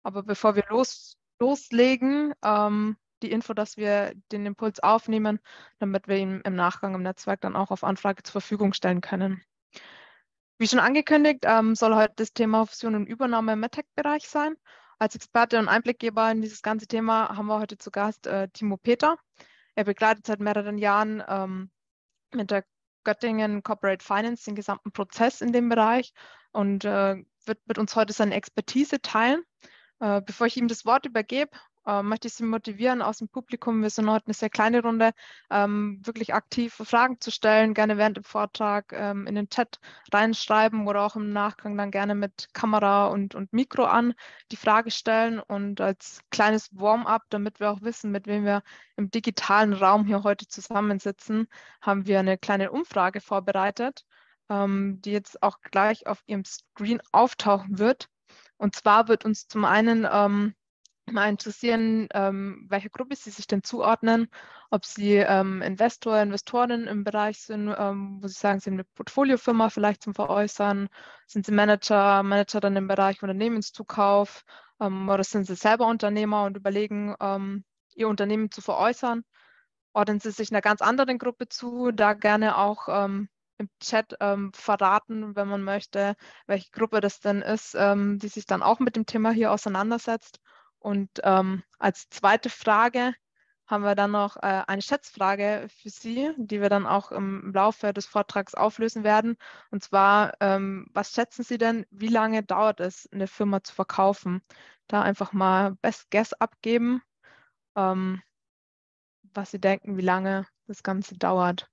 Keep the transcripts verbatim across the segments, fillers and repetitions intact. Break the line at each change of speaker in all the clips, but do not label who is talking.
Aber bevor wir los, loslegen, ähm, die Info, dass wir den Impuls aufnehmen, damit wir ihn im Nachgang im Netzwerk dann auch auf Anfrage zur Verfügung stellen können. Wie schon angekündigt, ähm, soll heute das Thema Fusion und Übernahme im MedTech-Bereich sein. Als Experte und Einblickgeber in dieses ganze Thema haben wir heute zu Gast äh, Timo Peter. Er begleitet seit mehreren Jahren ähm, mit der Göttingen Corporate Finance den gesamten Prozess in dem Bereich und äh, wird mit uns heute seine Expertise teilen. Äh, bevor ich ihm das Wort übergebe, äh, möchte ich Sie motivieren aus dem Publikum. Wir sind heute eine sehr kleine Runde, ähm, wirklich aktiv Fragen zu stellen, gerne während dem Vortrag ähm, in den Chat reinschreiben oder auch im Nachgang dann gerne mit Kamera und, und Mikro an die Frage stellen und als kleines Warm-up, damit wir auch wissen, mit wem wir im digitalen Raum hier heute zusammensitzen, haben wir eine kleine Umfrage vorbereitet, ähm, die jetzt auch gleich auf Ihrem Screen auftauchen wird. Und zwar wird uns zum einen ähm, mal interessieren, ähm, welche Gruppe Sie sich denn zuordnen, ob Sie ähm, Investor, Investoren im Bereich sind, ähm, wo Sie sagen, Sie sind eine Portfoliofirma vielleicht zum Veräußern, sind Sie Manager, Managerin im Bereich Unternehmenszukauf ähm, oder sind Sie selber Unternehmer und überlegen, ähm, Ihr Unternehmen zu veräußern? Ordnen Sie sich einer ganz anderen Gruppe zu, da gerne auch ähm, im Chat ähm, verraten, wenn man möchte, welche Gruppe das denn ist, ähm, die sich dann auch mit dem Thema hier auseinandersetzt. Und ähm, als zweite Frage haben wir dann noch äh, eine Schätzfrage für Sie, die wir dann auch im Laufe des Vortrags auflösen werden. Und zwar, ähm, was schätzen Sie denn, wie lange dauert es, eine Firma zu verkaufen? Da einfach mal Best Guess abgeben, ähm, was Sie denken, wie lange das Ganze dauert.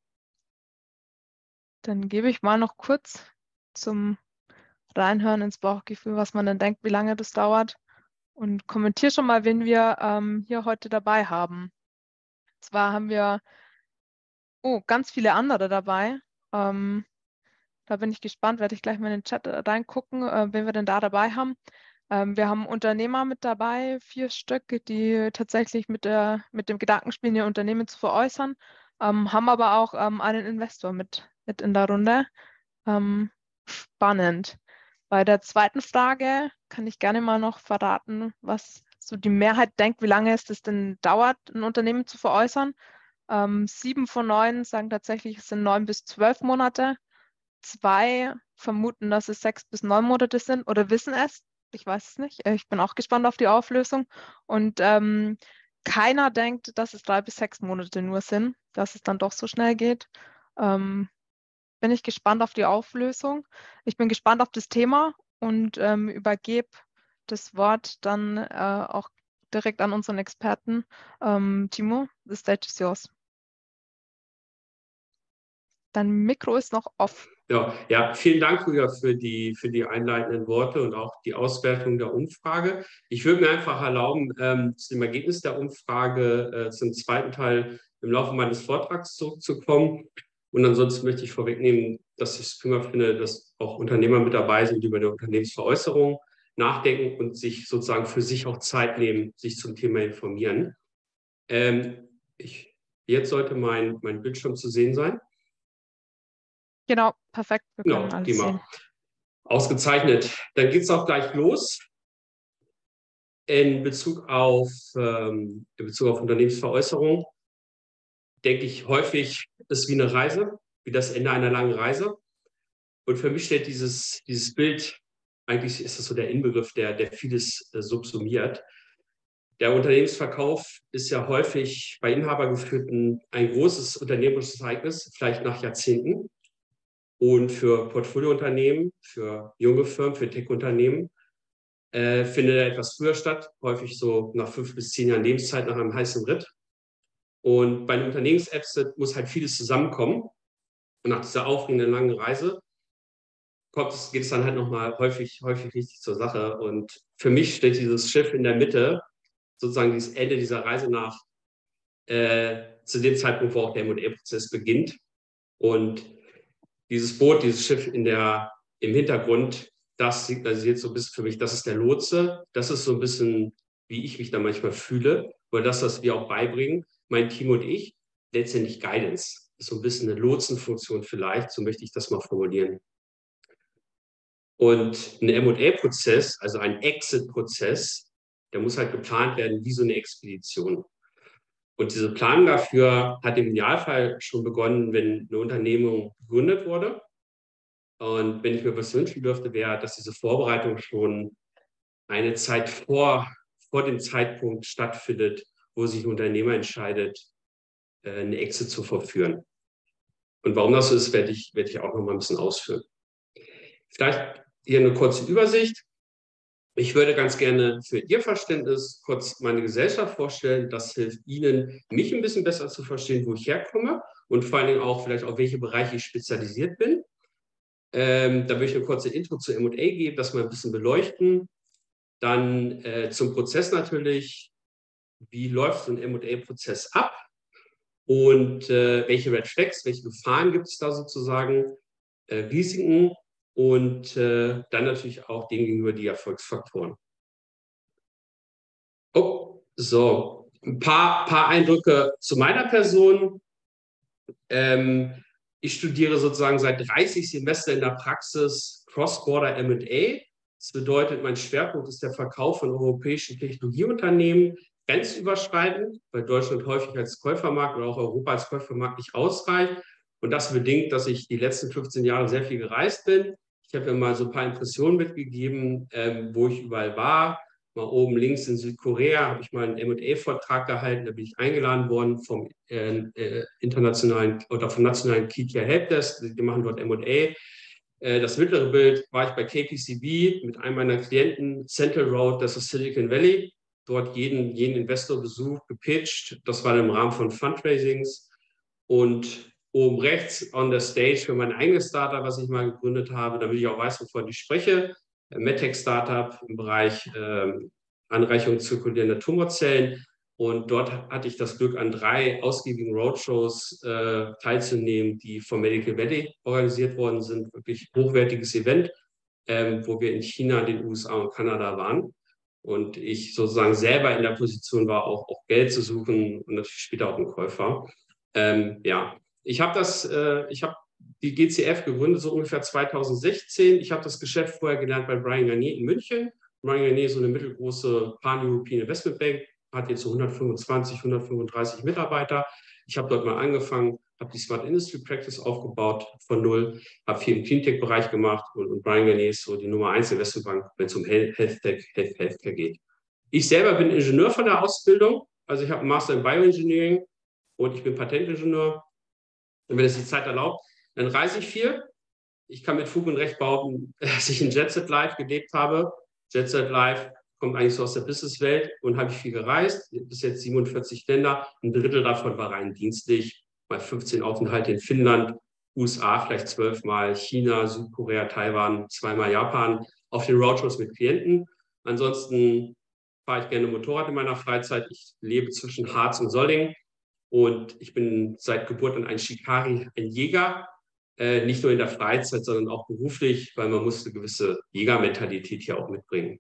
Dann gebe ich mal noch kurz zum Reinhören ins Bauchgefühl, was man dann denkt, wie lange das dauert. Und kommentiere schon mal, wen wir ähm, hier heute dabei haben. Zwar haben wir oh, ganz viele andere dabei. Ähm, da bin ich gespannt, werde ich gleich mal in den Chat reingucken, äh, wen wir denn da dabei haben. Ähm, wir haben Unternehmer mit dabei, vier Stück, die tatsächlich mit, der, mit dem Gedanken spielen, ihr Unternehmen zu veräußern, ähm, haben aber auch ähm, einen Investor mit, mit in der Runde. Ähm, spannend. Bei der zweiten Frage kann ich gerne mal noch verraten, was so die Mehrheit denkt, wie lange es das denn dauert, ein Unternehmen zu veräußern. Ähm, sieben von neun sagen tatsächlich, es sind neun bis zwölf Monate. Zwei vermuten, dass es sechs bis neun Monate sind oder wissen es. Ich weiß es nicht. Äh, Ich bin auch gespannt auf die Auflösung. Und ähm, keiner denkt, dass es drei bis sechs Monate nur sind, dass es dann doch so schnell geht. Ähm, bin ich gespannt auf die Auflösung. Ich bin gespannt auf das Thema und ähm, übergebe das Wort dann äh, auch direkt an unseren Experten. Ähm, Timo, the stage is yours. Dein Mikro ist noch off.
Ja, ja, vielen Dank, Julia, für die, für die einleitenden Worte und auch die Auswertung der Umfrage. Ich würde mir einfach erlauben, ähm, zu dem Ergebnis der Umfrage äh, zum zweiten Teil im Laufe meines Vortrags zurückzukommen. Und ansonsten möchte ich vorwegnehmen, dass ich es prima finde, dass auch Unternehmer mit dabei sind, die über eine Unternehmensveräußerung nachdenken und sich sozusagen für sich auch Zeit nehmen, sich zum Thema informieren. Ähm, ich, jetzt sollte mein, mein Bildschirm zu sehen sein.
Genau, perfekt. Wir
Ja,
können alles
prima.
sehen.
Ausgezeichnet. Dann geht es auch gleich los. In Bezug auf, ähm, in Bezug auf Unternehmensveräußerung denke ich häufig, ist wie eine Reise, wie das Ende einer langen Reise. Und für mich steht dieses, dieses Bild, eigentlich ist das so der Inbegriff, der, der vieles äh, subsumiert. Der Unternehmensverkauf ist ja häufig bei Inhabergeführten ein großes unternehmerisches Ereignis, vielleicht nach Jahrzehnten. Und für Portfoliounternehmen, für junge Firmen, für Tech-Unternehmen äh, findet er etwas früher statt, häufig so nach fünf bis zehn Jahren Lebenszeit nach einem heißen Ritt. Und bei den Unternehmens-Apps muss halt vieles zusammenkommen. Und nach dieser aufregenden langen Reise kommt es, geht es dann halt nochmal häufig, häufig richtig zur Sache. Und für mich steht dieses Schiff in der Mitte, sozusagen dieses Ende dieser Reise nach, äh, zu dem Zeitpunkt, wo auch der M und A-Prozess beginnt. Und dieses Boot, dieses Schiff in der, im Hintergrund, das signalisiert so ein bisschen für mich, das ist der Lotse. Das ist so ein bisschen, wie ich mich da manchmal fühle, oder das, was wir auch beibringen, mein Team und ich, letztendlich Guidance. Das ist so ein bisschen eine Lotsenfunktion vielleicht, so möchte ich das mal formulieren. Und ein M und A-Prozess, also ein Exit-Prozess, der muss halt geplant werden wie so eine Expedition. Und diese Planung dafür hat im Idealfall schon begonnen, wenn eine Unternehmung gegründet wurde. Und wenn ich mir was wünschen dürfte, wäre, dass diese Vorbereitung schon eine Zeit vor, vor dem Zeitpunkt stattfindet, wo sich ein Unternehmer entscheidet, eine Exit zu vollführen. Und warum das so ist, werde ich, werde ich auch noch mal ein bisschen ausführen. Vielleicht hier eine kurze Übersicht. Ich würde ganz gerne für Ihr Verständnis kurz meine Gesellschaft vorstellen. Das hilft Ihnen, mich ein bisschen besser zu verstehen, wo ich herkomme und vor allen Dingen auch vielleicht auf welche Bereiche ich spezialisiert bin. Ähm, da würde ich eine kurze Intro zu M und A geben, das mal ein bisschen beleuchten. Dann äh, zum Prozess natürlich. Wie läuft so ein M und A-Prozess ab? Und äh, welche Red Flags, welche Gefahren gibt es da sozusagen, äh, Risiken und äh, dann natürlich auch dem gegenüber die Erfolgsfaktoren. Oh, so, ein paar, paar Eindrücke zu meiner Person. Ähm, ich studiere sozusagen seit dreißig Semestern in der Praxis Cross-Border M und A. Das bedeutet, mein Schwerpunkt ist der Verkauf von europäischen Technologieunternehmen, grenzüberschreitend, weil Deutschland häufig als Käufermarkt oder auch Europa als Käufermarkt nicht ausreicht. Und das bedingt, dass ich die letzten fünfzehn Jahre sehr viel gereist bin. Ich habe mir mal so ein paar Impressionen mitgegeben, ähm, wo ich überall war. Mal oben links in Südkorea habe ich mal einen M und A-Vortrag gehalten. Da bin ich eingeladen worden vom äh, äh, internationalen oder vom nationalen Key Care Helpdesk. Die machen dort M und A. Äh, das mittlere Bild war ich bei K P C B mit einem meiner Klienten, Central Road, das ist Silicon Valley. Dort jeden, jeden Investor besucht, gepitcht. Das war im Rahmen von Fundraisings. Und oben rechts on the stage für mein eigenes Startup, was ich mal gegründet habe, damit ich auch weiß, wovon ich spreche. MedTech-Startup im Bereich äh, Anreicherung zirkulierender Tumorzellen. Und dort hatte ich das Glück, an drei ausgiebigen Roadshows äh, teilzunehmen, die vom Medical Valley organisiert worden sind. Wirklich hochwertiges Event, äh, wo wir in China, den U S A und Kanada waren. Und ich sozusagen selber in der Position war, auch, auch Geld zu suchen und natürlich später auch ein Käufer. Ähm, ja, ich habe das, äh, ich habe die G C F gegründet, so ungefähr zweitausendsechzehn. Ich habe das Geschäft vorher gelernt bei Bryan Garnier in München. Bryan Garnier ist so eine mittelgroße Pan-European Investment Bank, hat jetzt so hundertfünfundzwanzig, hundertfünfunddreißig Mitarbeiter. Ich habe dort mal angefangen, habe die Smart Industry Practice aufgebaut von null, habe viel im Cleantech-Bereich gemacht und, und Bryan Garnier ist so die Nummer eins Investmentbank, wenn es um Health Tech, Health, Healthcare geht. Ich selber bin Ingenieur von der Ausbildung, also ich habe einen Master in Bioengineering und ich bin Patentingenieur. Und wenn es die Zeit erlaubt, dann reise ich viel. Ich kann mit Fug und Recht behaupten, dass ich in Jet Set Life gelebt habe. Jet Set Life kommt eigentlich so aus der Businesswelt und habe ich viel gereist. Bis jetzt siebenundvierzig Länder. Ein Drittel davon war rein dienstlich. Mal fünfzehn Aufenthalte in Finnland, U S A vielleicht zwölfmal, China, Südkorea, Taiwan, zweimal Japan. Auf den Roadshows mit Klienten. Ansonsten fahre ich gerne Motorrad in meiner Freizeit. Ich lebe zwischen Harz und Solling. Und ich bin seit Geburt an ein Shikari, ein Jäger, äh, nicht nur in der Freizeit, sondern auch beruflich, weil man muss eine gewisse Jägermentalität hier auch mitbringen.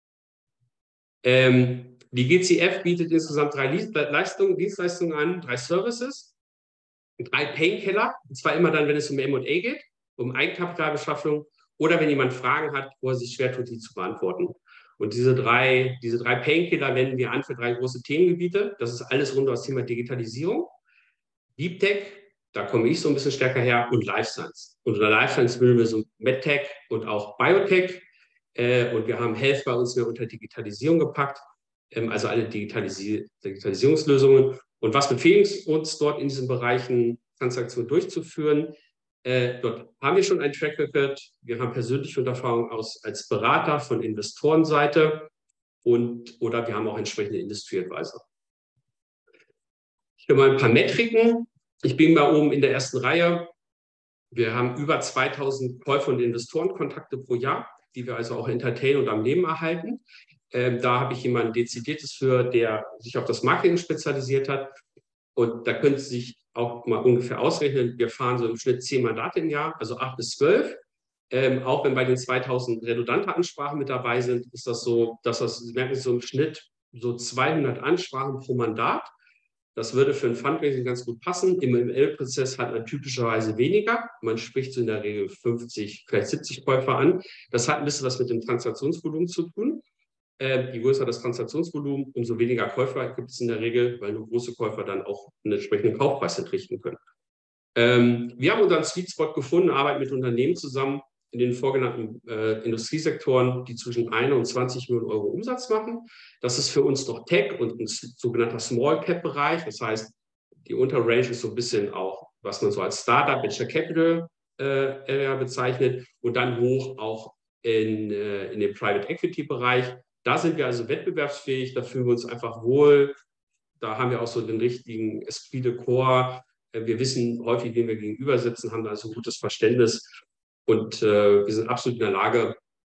Ähm, die G C F bietet insgesamt drei Leistungen, Dienstleistungen an, drei Services, drei Painkiller, und zwar immer dann, wenn es um M und A geht, um Eigenkapitalbeschaffung oder wenn jemand Fragen hat, wo er sich schwer tut, die zu beantworten. Und diese drei, diese drei Painkiller wenden wir an für drei große Themengebiete. Das ist alles rund um das Thema Digitalisierung, Deep Tech, da komme ich so ein bisschen stärker her, und Life Science. Und unter Life Science bilden wir so MedTech und auch Biotech. Äh, und wir haben Health bei uns mehr unter Digitalisierung gepackt, ähm, also alle Digitalisi Digitalisierungslösungen. Und was befähigt uns dort in diesen Bereichen, Transaktionen durchzuführen? Äh, dort haben wir schon ein Track Record. Wir haben persönliche Erfahrung aus als Berater von Investorenseite und oder wir haben auch entsprechende Industry Advisor. Ich habe mal ein paar Metriken. Ich bin mal oben in der ersten Reihe. Wir haben über zweitausend Käufer und Investorenkontakte pro Jahr, die wir also auch entertainen und am Leben erhalten. Ähm, da habe ich jemanden Dezidiertes für, der sich auf das Marketing spezialisiert hat. Und da können Sie sich auch mal ungefähr ausrechnen, wir fahren so im Schnitt zehn Mandate im Jahr, also acht bis zwölf. Ähm, auch wenn bei den zweitausend redundante Ansprachen mit dabei sind, ist das so, dass das, Sie merken, so im Schnitt so zweihundert Ansprachen pro Mandat. Das würde für ein Fundraising ganz gut passen. Im M und A-Prozess hat man typischerweise weniger. Man spricht so in der Regel fünfzig, vielleicht siebzig Käufer an. Das hat ein bisschen was mit dem Transaktionsvolumen zu tun. Äh, je größer das Transaktionsvolumen, umso weniger Käufer gibt es in der Regel, weil nur große Käufer dann auch einen entsprechenden Kaufpreis entrichten können. Ähm, wir haben unseren Sweet Spot gefunden, arbeiten mit Unternehmen zusammen in den vorgenannten äh, Industriesektoren, die zwischen ein und zwanzig Millionen Euro Umsatz machen. Das ist für uns noch Tech und ein sogenannter Small Cap Bereich. Das heißt, die Unterrange ist so ein bisschen auch, was man so als Startup, Venture Capital äh, Area bezeichnet, und dann hoch auch in, äh, in den Private Equity Bereich. Da sind wir also wettbewerbsfähig, da fühlen wir uns einfach wohl. Da haben wir auch so den richtigen Esprit de Corps. Wir wissen häufig, wen wir gegenüber sitzen, haben also ein gutes Verständnis. Und äh, wir sind absolut in der Lage,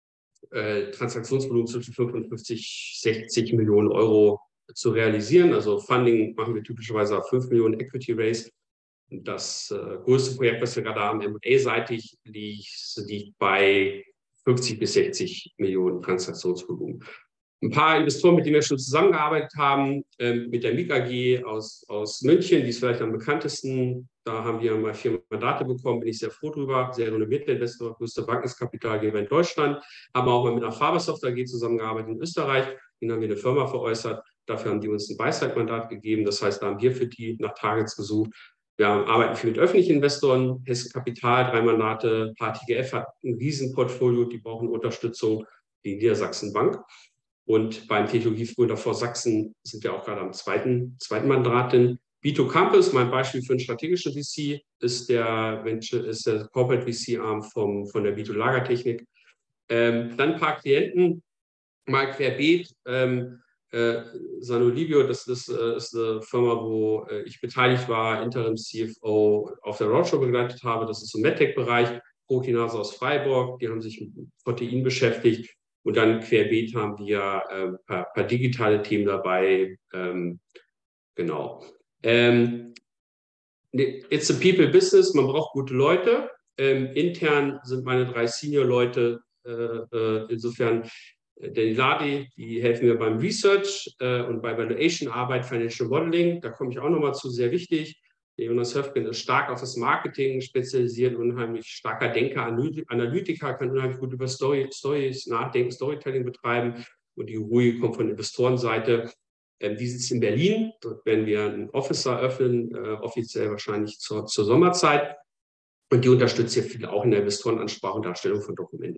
äh, Transaktionsvolumen zwischen fünfundfünfzig, sechzig Millionen Euro zu realisieren. Also Funding machen wir typischerweise auf fünf Millionen Equity Raise. Das äh, größte Projekt, was wir gerade haben, M und A-seitig, liegt, liegt bei fünfzig bis sechzig Millionen Transaktionsvolumen. Ein paar Investoren, mit denen wir schon zusammengearbeitet haben, äh, mit der M I K A G aus, aus München, die ist vielleicht am bekanntesten. Da haben wir mal vier Mandate bekommen, bin ich sehr froh drüber. Sehr renommierter Investor, größter Bankenkapitalgeber in Deutschland. Haben auch mal mit einer Fabersoft A G zusammengearbeitet in Österreich. Ihnen haben wir eine Firma veräußert. Dafür haben die uns ein Buy-Side-Mandat gegeben. Das heißt, da haben wir für die nach Targets gesucht. Wir arbeiten viel mit öffentlichen Investoren. Hessen Kapital, drei Mandate. H T G F hat ein Riesenportfolio, die brauchen Unterstützung. Die Niedersachsen Bank. Und beim Technologiegründer vor Sachsen sind wir auch gerade am zweiten, zweiten Mandatin. Vito Campus, mein Beispiel für einen strategischen V C, ist der, ist der Corporate V C-Arm vom, von der Vito Lagertechnik. Ähm, dann ein paar Klienten, mal querbeet. Ähm, äh, Sanolivio, das ist, äh, ist eine Firma, wo äh, ich beteiligt war, Interim C F O auf der Roadshow begleitet habe. Das ist im MedTech-Bereich. Prokinase aus Freiburg, die haben sich mit Protein beschäftigt. Und dann querbeet haben wir ein äh, paar, paar digitale Themen dabei. Ähm, genau. Ähm, it's a people business, man braucht gute Leute. Ähm, intern sind meine drei Senior-Leute, äh, äh, insofern äh, der Ladi, die helfen mir beim Research äh, und bei Valuation-Arbeit, Financial Modeling. Da komme ich auch nochmal zu, sehr wichtig. Der Jonas Höfgen ist stark auf das Marketing spezialisiert, unheimlich starker Denker, Analytiker, kann unheimlich gut über Story, Stories nachdenken, Storytelling betreiben. Und die Rui kommt von Investorenseite. Ähm, die sitzt in Berlin. Dort werden wir einen Office eröffnen, äh, offiziell wahrscheinlich zur, zur Sommerzeit. Und die unterstützt hier viel auch in der Investorenansprache und Darstellung von Dokumenten.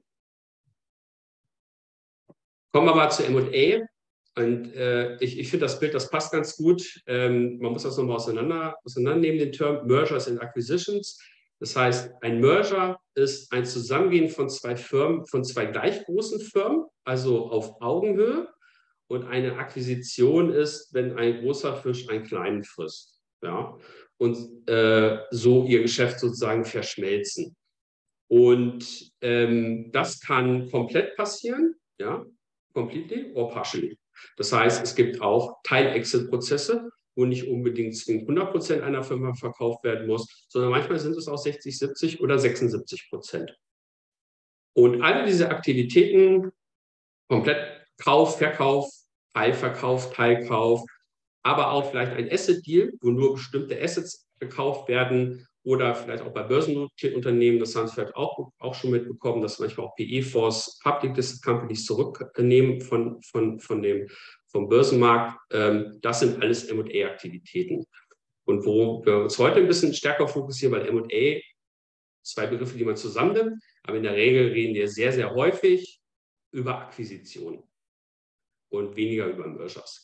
Kommen wir mal zu M und A. Und äh, ich, ich finde das Bild, das passt ganz gut. Ähm, man muss das nochmal auseinander, auseinandernehmen, den Term Mergers and Acquisitions. Das heißt, ein Merger ist ein Zusammengehen von zwei Firmen, von zwei gleich großen Firmen, also auf Augenhöhe. Und eine Akquisition ist, wenn ein großer Fisch einen kleinen frisst. Ja? Und äh, so ihr Geschäft sozusagen verschmelzen. Und ähm, das kann komplett passieren, ja, completely or partially. Das heißt, es gibt auch Teil-Exit-Prozesse, wo nicht unbedingt zwingend hundert Prozent einer Firma verkauft werden muss, sondern manchmal sind es auch sechzig, siebzig oder sechsundsiebzig Prozent. Und alle diese Aktivitäten, komplett Kauf, Verkauf, Teilverkauf, Teilkauf, aber auch vielleicht ein Asset-Deal, wo nur bestimmte Assets gekauft werden, oder vielleicht auch bei börsennotierten Unternehmen, das haben Sie vielleicht auch, auch schon mitbekommen, dass manchmal auch P E-Fonds Public Listed Companies zurücknehmen von, von, von dem, vom Börsenmarkt. Ähm, das sind alles M und A-Aktivitäten. Und wo wir uns heute ein bisschen stärker fokussieren, weil M und A, zwei Begriffe, die man zusammennimmt, aber in der Regel reden wir sehr, sehr häufig über Akquisitionen und weniger über Mergers.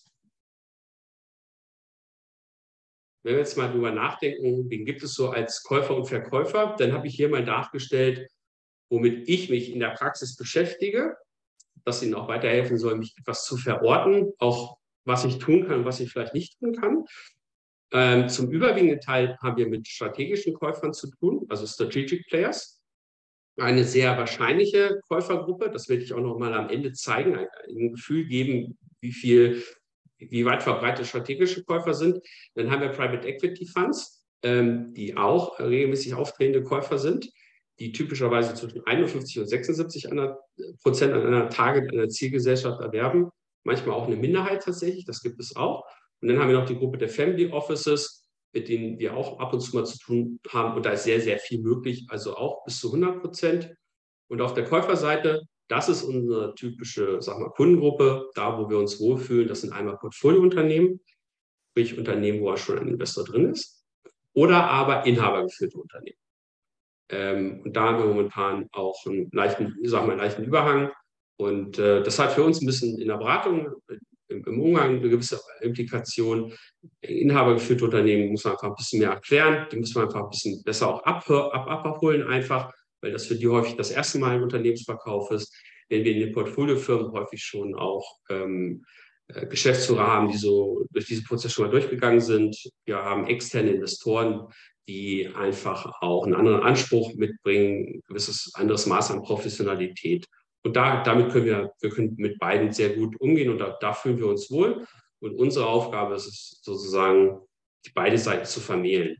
Wenn wir jetzt mal drüber nachdenken, wen gibt es so als Käufer und Verkäufer, dann habe ich hier mal nachgestellt, womit ich mich in der Praxis beschäftige, dass Ihnen auch weiterhelfen soll, mich etwas zu verorten, auch was ich tun kann und was ich vielleicht nicht tun kann. Ähm, zum überwiegenden Teil haben wir mit strategischen Käufern zu tun, also Strategic Players. Eine sehr wahrscheinliche Käufergruppe, das werde ich auch noch mal am Ende zeigen, ein, ein Gefühl geben, wie viel wie weit verbreitet strategische Käufer sind. Dann haben wir Private Equity Funds, ähm, die auch regelmäßig auftretende Käufer sind, die typischerweise zwischen einundfünfzig und sechsundsiebzig Prozent an einer Target, einer Zielgesellschaft erwerben. Manchmal auch eine Minderheit tatsächlich, das gibt es auch. Und dann haben wir noch die Gruppe der Family Offices, mit denen wir auch ab und zu mal zu tun haben. Und da ist sehr, sehr viel möglich, also auch bis zu hundert Prozent. Und auf der Käuferseite, Das ist unsere typische, sag mal, Kundengruppe, da wo wir uns wohlfühlen. Das sind einmal Portfoliounternehmen, sprich Unternehmen, wo auch schon ein Investor drin ist, oder aber inhabergeführte Unternehmen. Ähm, und da haben wir momentan auch einen leichten, sagen wir, einen leichten Überhang. Und äh, das hat für uns ein bisschen in der Beratung, im, im Umgang eine gewisse Implikation. Inhabergeführte Unternehmen muss man einfach ein bisschen mehr erklären, die müssen wir einfach ein bisschen besser auch ab, ab, abholen einfach, weil das für die häufig das erste Mal im Unternehmensverkauf ist. Wenn wir in den Portfoliofirmen häufig schon auch ähm, äh, Geschäftsführer haben, die so durch diesen Prozess schon mal durchgegangen sind. Wir haben externe Investoren, die einfach auch einen anderen Anspruch mitbringen, ein gewisses anderes Maß an Professionalität. Und da, damit können wir, wir können mit beiden sehr gut umgehen und da, da fühlen wir uns wohl. Und unsere Aufgabe ist es sozusagen, die beide Seiten zu vermählen.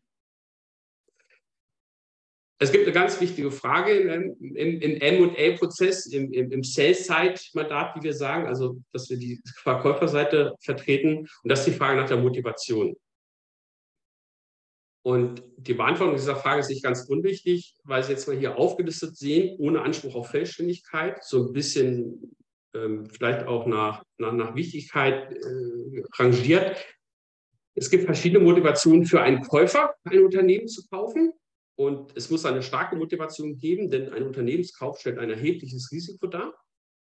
Es gibt eine ganz wichtige Frage im, im, im M und A-Prozess, im, im, im Sell-Side-Mandat, wie wir sagen, also dass wir die Verkäuferseite vertreten. Und das ist die Frage nach der Motivation. Und die Beantwortung dieser Frage ist nicht ganz unwichtig, weil Sie jetzt mal hier aufgelistet sehen, ohne Anspruch auf Vollständigkeit, so ein bisschen ähm, vielleicht auch nach, nach, nach Wichtigkeit äh, rangiert. Es gibt verschiedene Motivationen für einen Käufer, ein Unternehmen zu kaufen. Und es muss eine starke Motivation geben, denn ein Unternehmenskauf stellt ein erhebliches Risiko dar.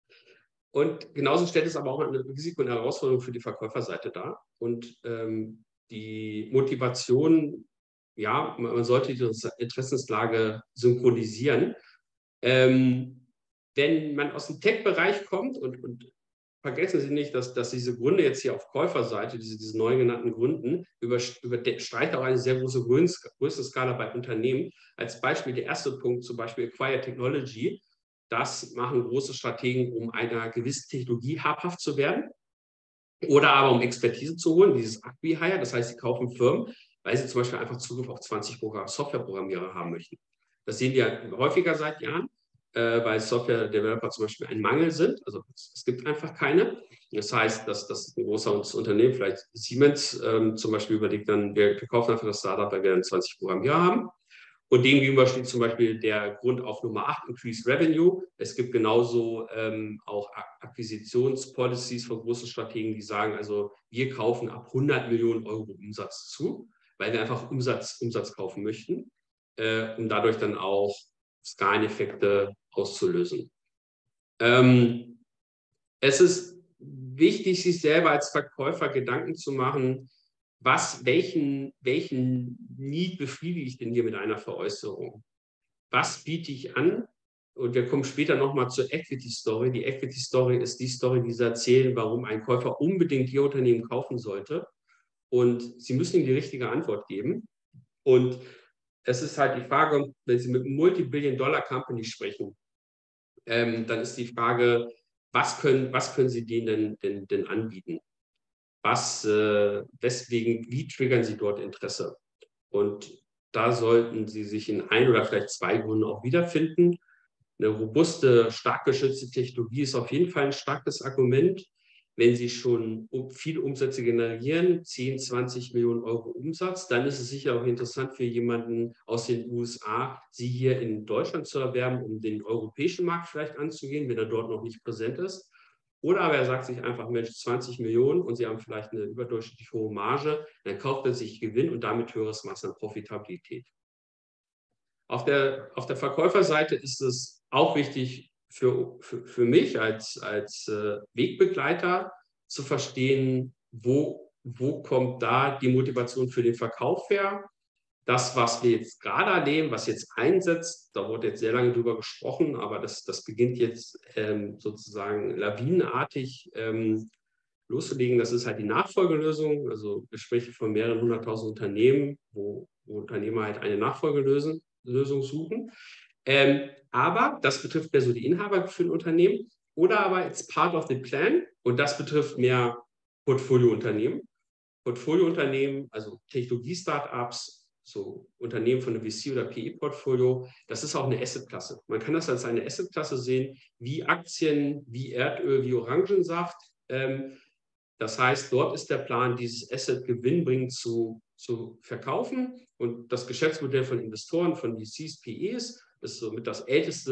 Und genauso stellt es aber auch ein Risiko und eine Herausforderung für die Verkäuferseite dar. Und ähm, die Motivation, ja, man sollte die Interessenslage synchronisieren. Ähm, wenn man aus dem Tech-Bereich kommt und, und vergessen Sie nicht, dass, dass diese Gründe jetzt hier auf Käuferseite, diese, diese neu genannten Gründen, überstreicht auch eine sehr große Größenskala bei Unternehmen. Als Beispiel der erste Punkt, zum Beispiel Acquire Technology. Das machen große Strategen, um einer gewissen Technologie habhaft zu werden oder aber um Expertise zu holen, dieses Acqui-Hire. Das heißt, sie kaufen Firmen, weil sie zum Beispiel einfach Zugriff auf zwanzig Softwareprogrammierer haben möchten. Das sehen wir häufiger seit Jahren. Äh, weil Software-Developer zum Beispiel ein Mangel sind. Also es, es gibt einfach keine. Das heißt, dass, dass ein großes Unternehmen, vielleicht Siemens ähm, zum Beispiel überlegt dann, wir, wir kaufen einfach das Startup, weil wir dann zwanzig Programmierer haben. Und dem gegenüber steht zum Beispiel der Grund auf Nummer acht, Increased Revenue. Es gibt genauso ähm, auch Akquisitionspolicies von großen Strategen, die sagen, also wir kaufen ab hundert Millionen Euro Umsatz zu, weil wir einfach Umsatz, Umsatz kaufen möchten, äh, um dadurch dann auch Skaleneffekte auszulösen. Ähm, es ist wichtig, sich selber als Verkäufer Gedanken zu machen, was, welchen, welchen Need befriedige ich denn hier mit einer Veräußerung? Was biete ich an? Und wir kommen später nochmal zur Equity Story. Die Equity Story ist die Story, die Sie erzählen, warum ein Käufer unbedingt Ihr Unternehmen kaufen sollte. Und Sie müssen ihm die richtige Antwort geben. Und es ist halt die Frage, wenn Sie mit Multi-Billion-Dollar-Company sprechen, ähm, dann ist die Frage, was können, was können Sie denen denn, denn, denn anbieten? Was, äh, weswegen, wie triggern Sie dort Interesse? Und da sollten Sie sich in ein oder vielleicht zwei Gründen auch wiederfinden. Eine robuste, stark geschützte Technologie ist auf jeden Fall ein starkes Argument. Wenn Sie schon viele Umsätze generieren, zehn, zwanzig Millionen Euro Umsatz, dann ist es sicher auch interessant für jemanden aus den U S A, Sie hier in Deutschland zu erwerben, um den europäischen Markt vielleicht anzugehen, wenn er dort noch nicht präsent ist. Oder aber er sagt sich einfach, Mensch, zwanzig Millionen und Sie haben vielleicht eine überdurchschnittlich hohe Marge, dann kauft er sich Gewinn und damit höheres Maß an Profitabilität. Auf der, auf der Verkäuferseite ist es auch wichtig, Für, für, für mich als, als äh, Wegbegleiter zu verstehen, wo, wo kommt da die Motivation für den Verkauf her? Das, was wir jetzt gerade erleben, was jetzt einsetzt, da wurde jetzt sehr lange drüber gesprochen, aber das, das beginnt jetzt ähm, sozusagen lawinenartig ähm, loszulegen. Das ist halt die Nachfolgelösung, also Gespräche von mehreren hunderttausend Unternehmen, wo, wo Unternehmer halt eine Nachfolgelösung Lösung suchen. Ähm, aber das betrifft mehr so die Inhaber für ein Unternehmen oder aber it's part of the plan und das betrifft mehr Portfoliounternehmen. Portfoliounternehmen, also Technologie-Startups, so Unternehmen von einem V C oder P E-Portfolio, das ist auch eine Assetklasse. Man kann das als eine Assetklasse sehen, wie Aktien, wie Erdöl, wie Orangensaft. Ähm, das heißt, dort ist der Plan, dieses Asset gewinnbringend zu, zu verkaufen und das Geschäftsmodell von Investoren, von V Cs, P Es, ist somit das älteste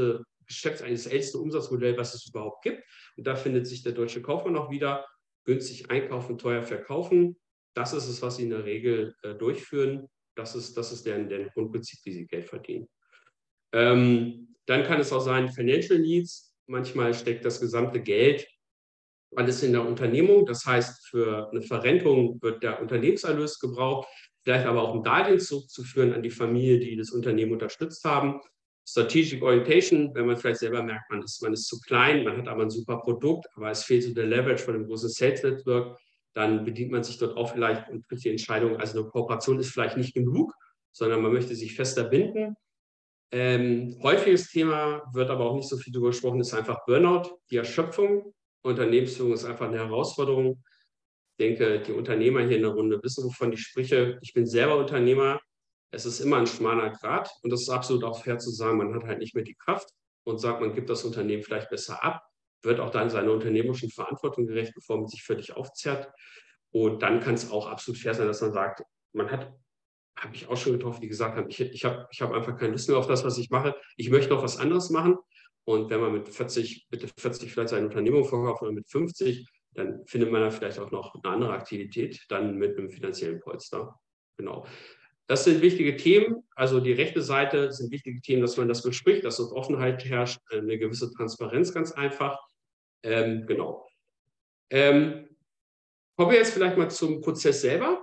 Geschäfts eigentlich das älteste Umsatzmodell, was es überhaupt gibt. Und da findet sich der deutsche Kaufmann auch wieder. Günstig einkaufen, teuer verkaufen. Das ist es, was sie in der Regel äh, durchführen. Das ist, das ist deren, deren Grundprinzip, wie sie Geld verdienen. Ähm, dann kann es auch sein, Financial Needs. Manchmal steckt das gesamte Geld alles in der Unternehmung. Das heißt, für eine Verrentung wird der Unternehmenserlös gebraucht, vielleicht aber auch ein Darlehen zurückzuführen an die Familie, die das Unternehmen unterstützt haben. Strategic Orientation, wenn man vielleicht selber merkt, man ist, man ist zu klein, man hat aber ein super Produkt, aber es fehlt so der Leverage von einem großen Sales Network, dann bedient man sich dort auch vielleicht und trifft die Entscheidung, also eine Kooperation ist vielleicht nicht genug, sondern man möchte sich fester binden. Ähm, häufiges Thema, wird aber auch nicht so viel darüber gesprochen, ist einfach Burnout, die Erschöpfung. Unternehmensführung ist einfach eine Herausforderung. Ich denke, die Unternehmer hier in der Runde wissen, wovon ich spreche. Ich bin selber Unternehmer. Es ist immer ein schmaler Grat und das ist absolut auch fair zu sagen, man hat halt nicht mehr die Kraft und sagt, man gibt das Unternehmen vielleicht besser ab, wird auch dann seiner unternehmerischen Verantwortung gerecht, bevor man sich völlig aufzerrt. Und dann kann es auch absolut fair sein, dass man sagt, man hat, habe ich auch schon getroffen, die gesagt haben, ich, ich habe ich hab einfach keine Lust mehr auf das, was ich mache. Ich möchte noch was anderes machen. Und wenn man mit vierzig, Mitte vierzig vielleicht seine Unternehmung verkauft oder mit fünfzig, dann findet man da vielleicht auch noch eine andere Aktivität, dann mit einem finanziellen Polster. Genau. Das sind wichtige Themen. Also die rechte Seite sind wichtige Themen, dass man das bespricht, dass dort Offenheit herrscht, eine gewisse Transparenz ganz einfach. Ähm, genau. Ähm, kommen wir jetzt vielleicht mal zum Prozess selber.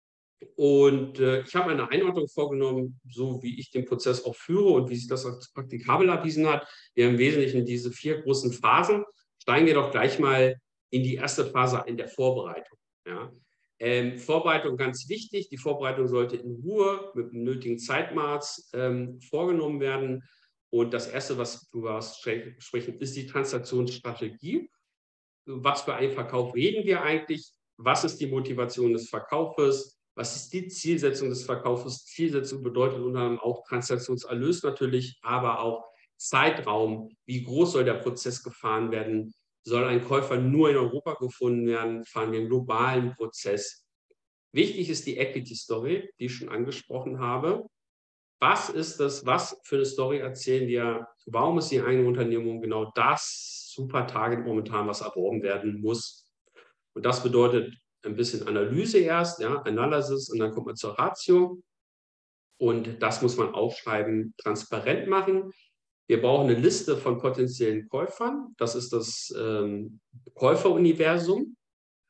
Und äh, ich habe eine Einordnung vorgenommen, so wie ich den Prozess auch führe und wie sich das als praktikabel erwiesen hat. Wir haben im Wesentlichen diese vier großen Phasen. Steigen wir doch gleich mal in die erste Phase in der Vorbereitung. Ja. Ähm, Vorbereitung ganz wichtig. Die Vorbereitung sollte in Ruhe mit dem nötigen Zeitmaß ähm, vorgenommen werden. Und das Erste, was du warst sprechen, ist die Transaktionsstrategie. Was für einen Verkauf reden wir eigentlich? Was ist die Motivation des Verkaufes? Was ist die Zielsetzung des Verkaufes? Zielsetzung bedeutet unter anderem auch Transaktionserlös natürlich, aber auch Zeitraum. Wie groß soll der Prozess gefahren werden? Soll ein Käufer nur in Europa gefunden werden? Fahren wir einen globalen Prozess? Wichtig ist die Equity Story, die ich schon angesprochen habe. Was ist das? Was für eine Story erzählen wir? Warum ist die eigene Unternehmung genau das super Target momentan, was erworben werden muss? Und das bedeutet ein bisschen Analyse erst, ja, Analysis, und dann kommt man zur Ratio. Und das muss man aufschreiben, transparent machen. Wir brauchen eine Liste von potenziellen Käufern. Das ist das ähm, Käuferuniversum.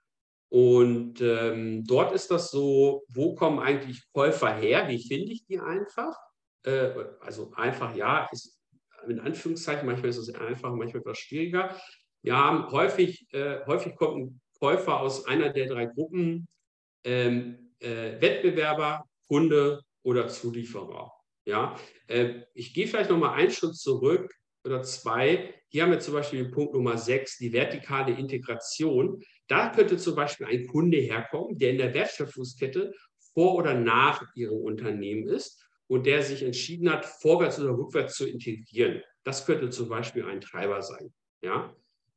Und ähm, dort ist das so, wo kommen eigentlich Käufer her? Wie finde ich die einfach? Äh, also einfach, ja, ist in Anführungszeichen, manchmal ist es einfach, manchmal etwas schwieriger. Wir haben häufig, äh, häufig kommt ein Käufer aus einer der drei Gruppen, ähm, äh, Wettbewerber, Kunde oder Zulieferer. Ja? Äh, ich gehe vielleicht noch mal einen Schritt zurück oder zwei. Hier haben wir zum Beispiel den Punkt Nummer sechs, die vertikale Integration. Da könnte zum Beispiel ein Kunde herkommen, der in der Wertschöpfungskette vor oder nach Ihrem Unternehmen ist und der sich entschieden hat, vorwärts oder rückwärts zu integrieren. Das könnte zum Beispiel ein Treiber sein. Ja?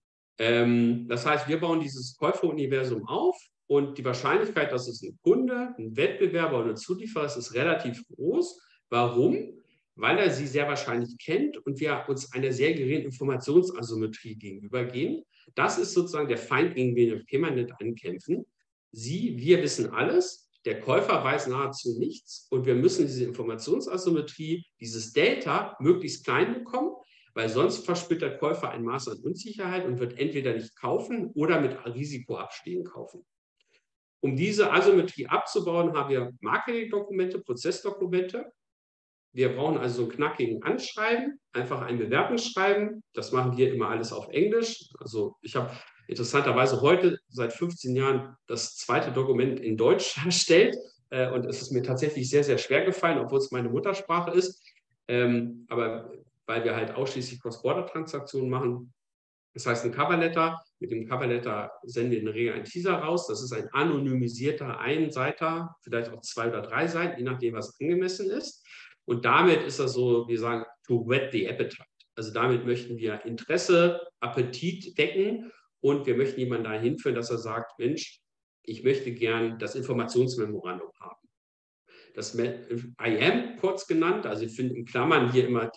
Ähm, das heißt, wir bauen dieses Käuferuniversum auf und die Wahrscheinlichkeit, dass es ein Kunde, ein Wettbewerber oder ein Zulieferer ist, ist relativ groß. Warum? Weil er sie sehr wahrscheinlich kennt und wir uns einer sehr geringen Informationsasymmetrie gegenübergehen. Das ist sozusagen der Feind, gegen den wir permanent ankämpfen. Sie, wir wissen alles, der Käufer weiß nahezu nichts und wir müssen diese Informationsasymmetrie, dieses Delta, möglichst klein bekommen, weil sonst verspürt der Käufer ein Maß an Unsicherheit und wird entweder nicht kaufen oder mit Risikoabstehen kaufen. Um diese Asymmetrie abzubauen, haben wir Marketingdokumente, Prozessdokumente. Wir brauchen also so einen knackigen Anschreiben, einfach ein Bewerbungsschreiben. Das machen wir immer alles auf Englisch. Also ich habe interessanterweise heute seit fünfzehn Jahren das zweite Dokument in Deutsch erstellt. Äh, und es ist mir tatsächlich sehr, sehr schwer gefallen, obwohl es meine Muttersprache ist. Ähm, aber weil wir halt ausschließlich Cross-Border-Transaktionen machen. Das heißt, ein Coverletter. Mit dem Coverletter senden wir in der Regel einen Teaser raus. Das ist ein anonymisierter Einseiter, vielleicht auch zwei oder drei Seiten, je nachdem, was angemessen ist. Und damit ist das so, wir sagen, to whet the appetite. Also damit möchten wir Interesse, Appetit wecken und wir möchten jemanden dahin führen, dass er sagt, Mensch, ich möchte gern das Informationsmemorandum haben. Das I am kurz genannt, also ich finde in Klammern hier immer die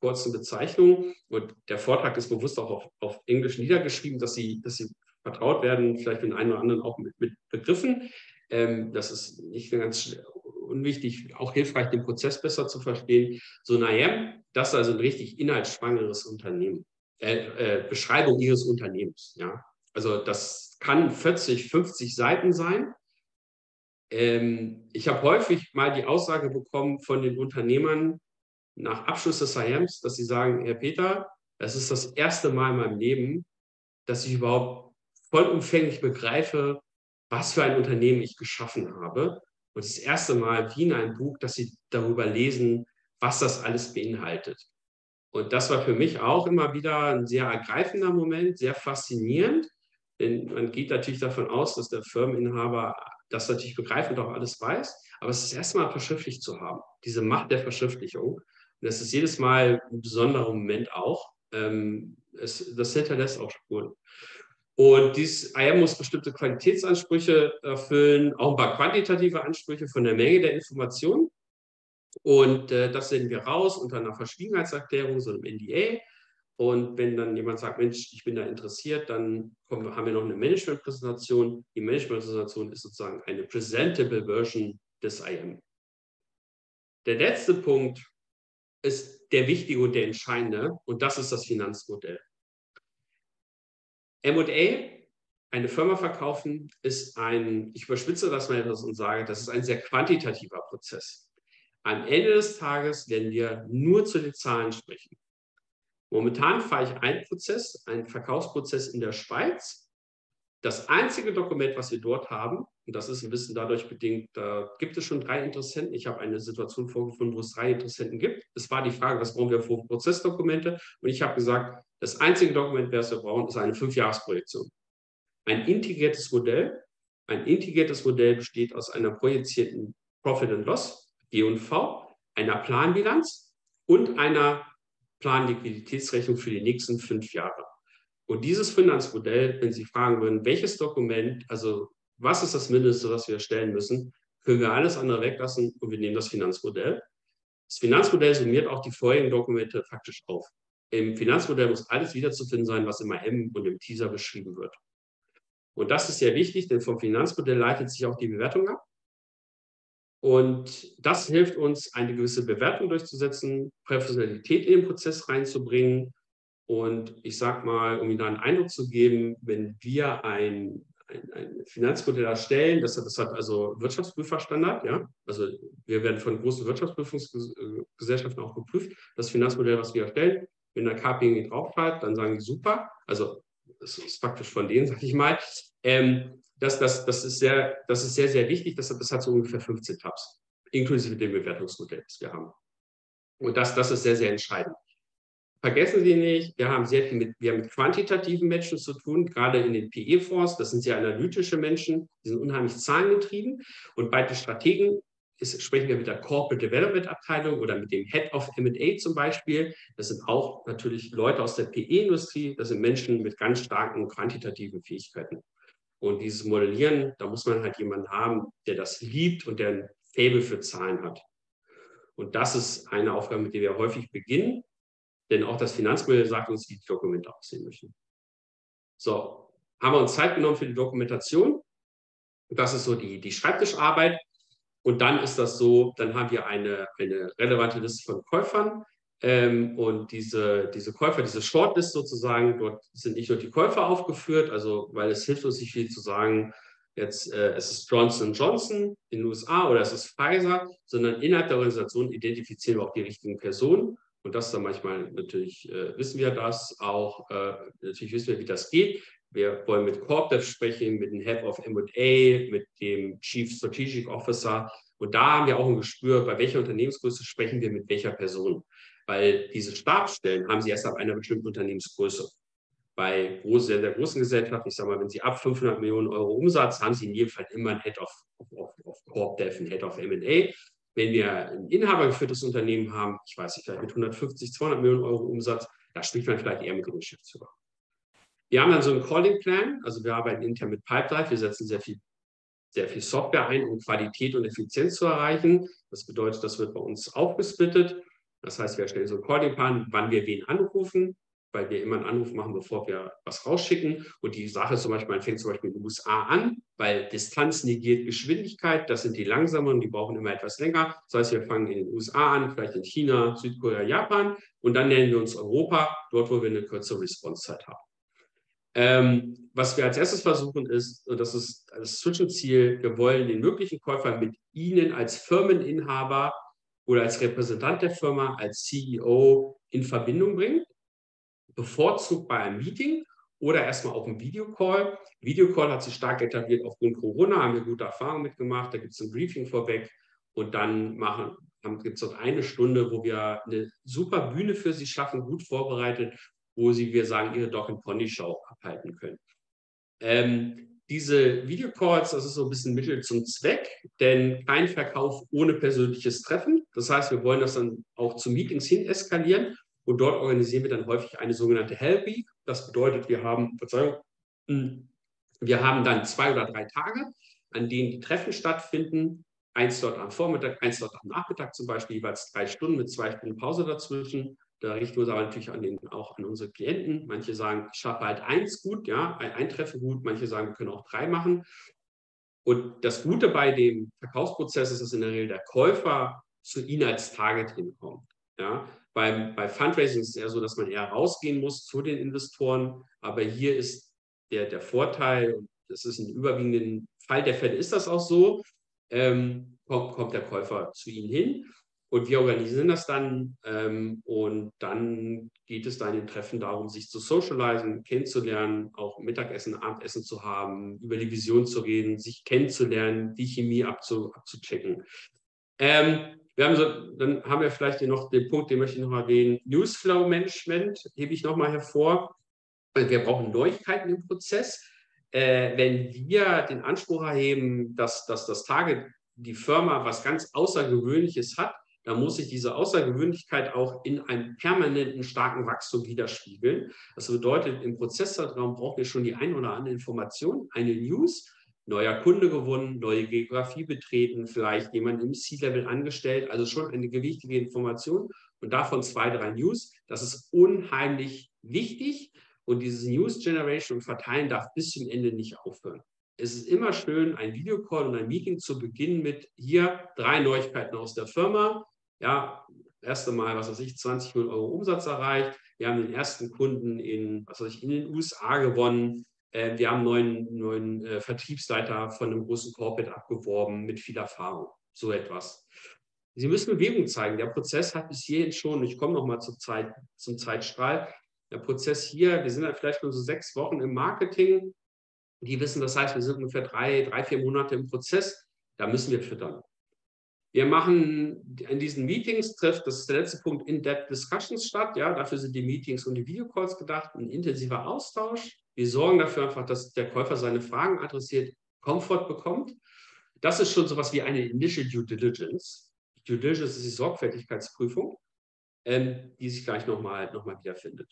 kurzen Bezeichnungen. Und der Vortrag ist bewusst auch auf, auf Englisch niedergeschrieben, dass sie, dass sie vertraut werden, vielleicht den einen oder anderen auch mit, mit Begriffen. Ähm, das ist nicht ganz unwichtig, auch hilfreich, den Prozess besser zu verstehen. So ein I M, das ist also ein richtig inhaltsschwangeres Unternehmen. Äh, äh, Beschreibung ihres Unternehmens. Ja? Also das kann vierzig, fünfzig Seiten sein. Ähm, ich habe häufig mal die Aussage bekommen von den Unternehmern nach Abschluss des I Ms, dass sie sagen, Herr Peter, das ist das erste Mal in meinem Leben, dass ich überhaupt vollumfänglich begreife, was für ein Unternehmen ich geschaffen habe. Und das erste Mal, wie in einem Buch, dass sie darüber lesen, was das alles beinhaltet. Und das war für mich auch immer wieder ein sehr ergreifender Moment, sehr faszinierend. Denn man geht natürlich davon aus, dass der Firmeninhaber das natürlich begreift und auch alles weiß. Aber es ist erstmal verschriftlicht zu haben, diese Macht der Verschriftlichung. Und das ist jedes Mal ein besonderer Moment auch. Ähm, es, das hinterlässt auch Spuren. Und dieses I M muss bestimmte Qualitätsansprüche erfüllen, auch ein paar quantitative Ansprüche von der Menge der Informationen. Und äh, das senden wir raus unter einer Verschwiegenheitserklärung, so einem N D A. Und wenn dann jemand sagt, Mensch, ich bin da interessiert, dann kommen, haben wir noch eine Management-Präsentation. Die Management-Präsentation ist sozusagen eine presentable Version des I M. Der letzte Punkt ist der wichtige und der entscheidende, und das ist das Finanzmodell. M und A, eine Firma verkaufen, ist ein, ich überspitze das mal etwas und sage, das ist ein sehr quantitativer Prozess. Am Ende des Tages werden wir nur zu den Zahlen sprechen. Momentan fahre ich einen Prozess, einen Verkaufsprozess in der Schweiz. Das einzige Dokument, was wir dort haben, und das ist ein bisschen dadurch bedingt, da gibt es schon drei Interessenten. Ich habe eine Situation vorgefunden, wo es drei Interessenten gibt. Es war die Frage, was brauchen wir für Prozessdokumente? Und ich habe gesagt, das einzige Dokument, was wir brauchen, ist eine Fünfjahresprojektion. Ein integriertes Modell. Ein integriertes Modell besteht aus einer projizierten Profit and Loss, G und V, einer Planbilanz und einer Planliquiditätsrechnung für die nächsten fünf Jahre. Und dieses Finanzmodell, wenn Sie fragen würden, welches Dokument, also was ist das Mindeste, was wir erstellen müssen, können wir alles andere weglassen und wir nehmen das Finanzmodell. Das Finanzmodell summiert auch die vorherigen Dokumente faktisch auf. Im Finanzmodell muss alles wiederzufinden sein, was im I M und im Teaser beschrieben wird. Und das ist sehr wichtig, denn vom Finanzmodell leitet sich auch die Bewertung ab. Und das hilft uns, eine gewisse Bewertung durchzusetzen, Professionalität in den Prozess reinzubringen. Und ich sage mal, um Ihnen einen Eindruck zu geben, wenn wir ein, ein, ein Finanzmodell erstellen, das hat, das hat also Wirtschaftsprüferstandard, ja, also wir werden von großen Wirtschaftsprüfungsgesellschaften auch geprüft. Das Finanzmodell, was wir erstellen, wenn der K P M G draufschreibt, dann sagen die super, also das ist praktisch von denen, sage ich mal. Ähm, das, das, das, ist sehr, das ist sehr, sehr wichtig, das, das hat so ungefähr fünfzehn Tabs, inklusive dem Bewertungsmodell, das wir haben. Und das, das ist sehr, sehr entscheidend. Vergessen Sie nicht, wir haben sehr viel mit, wir haben mit quantitativen Menschen zu tun, gerade in den P E-Fonds. Das sind sehr analytische Menschen, die sind unheimlich zahlengetrieben. Und bei den Strategen ist, sprechen wir mit der Corporate Development Abteilung oder mit dem Head of M und A zum Beispiel. Das sind auch natürlich Leute aus der P E-Industrie. Das sind Menschen mit ganz starken quantitativen Fähigkeiten. Und dieses Modellieren, da muss man halt jemanden haben, der das liebt und der ein Faible für Zahlen hat. Und das ist eine Aufgabe, mit der wir häufig beginnen. Denn auch das Finanzmodell sagt uns, wie die Dokumente aussehen müssen. So, haben wir uns Zeit genommen für die Dokumentation. Das ist so die, die Schreibtischarbeit. Und dann ist das so, dann haben wir eine, eine relevante Liste von Käufern. Ähm, und diese, diese Käufer, diese Shortlist sozusagen, dort sind nicht nur die Käufer aufgeführt, also weil es hilft uns nicht viel zu sagen, jetzt äh, es ist Johnson und Johnson in den U S A oder es ist Pfizer, sondern innerhalb der Organisation identifizieren wir auch die richtigen Personen. Und das dann manchmal natürlich äh, wissen wir das auch, äh, natürlich wissen wir, wie das geht. Wir wollen mit CorpDev sprechen, mit dem Head of M und A, mit dem Chief Strategic Officer. Und da haben wir auch ein Gespür, bei welcher Unternehmensgröße sprechen wir mit welcher Person. Weil diese Stabsstellen haben Sie erst ab einer bestimmten Unternehmensgröße. Bei groß, sehr, sehr großen Gesellschaften, ich sage mal, wenn Sie ab fünfhundert Millionen Euro Umsatz, haben Sie in jedem Fall immer ein Head of, of, of CorpDev, ein Head of M und A. Wenn wir ein inhabergeführtes Unternehmen haben, ich weiß nicht, vielleicht mit hundertfünfzig, zweihundert Millionen Euro Umsatz, da spricht man vielleicht eher mit dem Geschäftsführer. Wir haben dann so einen Calling-Plan, also wir arbeiten intern mit Pipedrive, wir setzen sehr viel, sehr viel Software ein, um Qualität und Effizienz zu erreichen. Das bedeutet, das wird bei uns aufgesplittet. Das heißt, wir erstellen so einen Callingplan, wann wir wen anrufen, weil wir immer einen Anruf machen, bevor wir was rausschicken. Und die Sache ist zum Beispiel, man fängt zum Beispiel in den U S A an, weil Distanz negiert Geschwindigkeit. Das sind die langsameren, die brauchen immer etwas länger. Das heißt, wir fangen in den U S A an, vielleicht in China, Südkorea, Japan. Und dann nennen wir uns Europa, dort, wo wir eine kürzere Response-Zeit haben. Ähm, was wir als erstes versuchen ist, und das ist das Zwischenziel, wir wollen den möglichen Käufer mit Ihnen als Firmeninhaber oder als Repräsentant der Firma, als C E O in Verbindung bringen, bevorzugt bei einem Meeting oder erstmal auf einem Videocall. Videocall hat sich stark etabliert aufgrund Corona, haben wir gute Erfahrungen mitgemacht, da gibt es ein Briefing vorweg und dann machen, gibt es dort eine Stunde, wo wir eine super Bühne für Sie schaffen, gut vorbereitet, wo Sie, wir sagen, Ihre Dog- and Pony-Show abhalten können. Ähm, diese Videocalls, das ist so ein bisschen Mittel zum Zweck, denn kein Verkauf ohne persönliches Treffen. Das heißt, wir wollen das dann auch zu Meetings hin eskalieren und dort organisieren wir dann häufig eine sogenannte Hell Week. Das bedeutet, wir haben, Verzeihung, wir haben dann zwei oder drei Tage, an denen die Treffen stattfinden. Eins dort am Vormittag, eins dort am Nachmittag zum Beispiel, jeweils drei Stunden mit zwei Stunden Pause dazwischen. Da richten wir uns aber natürlich an den, auch an unsere Klienten. Manche sagen, ich schaffe halt eins gut, ja, ein, ein Treffen gut. Manche sagen, wir können auch drei machen. Und das Gute bei dem Verkaufsprozess ist, dass in der Regel der Käufer zu Ihnen als Target hinkommt. Ja. Beim, bei Fundraising ist es eher so, dass man eher rausgehen muss zu den Investoren. Aber hier ist der, der Vorteil, und das ist ein überwiegenden Fall der Fälle, ist das auch so, ähm, kommt, kommt der Käufer zu Ihnen hin. Und wir organisieren das dann ähm, und dann geht es da in den Treffen darum, sich zu socialisen, kennenzulernen, auch Mittagessen, Abendessen zu haben, über die Vision zu reden, sich kennenzulernen, die Chemie abzu, abzuchecken. Ähm, wir haben so, dann haben wir vielleicht hier noch den Punkt, den möchte ich noch erwähnen, Newsflow Management hebe ich nochmal hervor. Wir brauchen Neuigkeiten im Prozess. Äh, wenn wir den Anspruch erheben, dass, dass das Target, die Firma, was ganz Außergewöhnliches hat, dann muss sich diese Außergewöhnlichkeit auch in einem permanenten starken Wachstum widerspiegeln. Das bedeutet, im Prozesszeitraum brauchen wir schon die ein oder andere Information, eine News, neuer Kunde gewonnen, neue Geografie betreten, vielleicht jemand im C-Level angestellt, also schon eine gewichtige Information und davon zwei, drei News. Das ist unheimlich wichtig und dieses News Generation und Verteilen darf bis zum Ende nicht aufhören. Es ist immer schön, ein Videocall und ein Meeting zu beginnen mit hier drei Neuigkeiten aus der Firma. Ja, erste Mal, was weiß ich, zwanzig Millionen Euro Umsatz erreicht. Wir haben den ersten Kunden in, was weiß ich, in den U S A gewonnen. Äh, wir haben einen neuen, neuen äh, Vertriebsleiter von einem großen Corporate abgeworben mit viel Erfahrung. So etwas. Sie müssen Bewegung zeigen. Der Prozess hat bis hierhin schon, ich komme nochmal zur Zeit, zum Zeitstrahl, der Prozess hier, wir sind halt vielleicht nur so sechs Wochen im Marketing. Die wissen, das heißt, wir sind ungefähr drei, drei, vier Monate im Prozess. Da müssen wir füttern. Wir machen in diesen Meetings, trifft, das ist der letzte Punkt, In-Depth Discussions statt. Ja, dafür sind die Meetings und die Videocalls gedacht, ein intensiver Austausch. Wir sorgen dafür einfach, dass der Käufer seine Fragen adressiert, Comfort bekommt. Das ist schon so etwas wie eine Initial Due Diligence. Due Diligence ist die Sorgfältigkeitsprüfung, ähm, die sich gleich nochmal noch mal wiederfindet.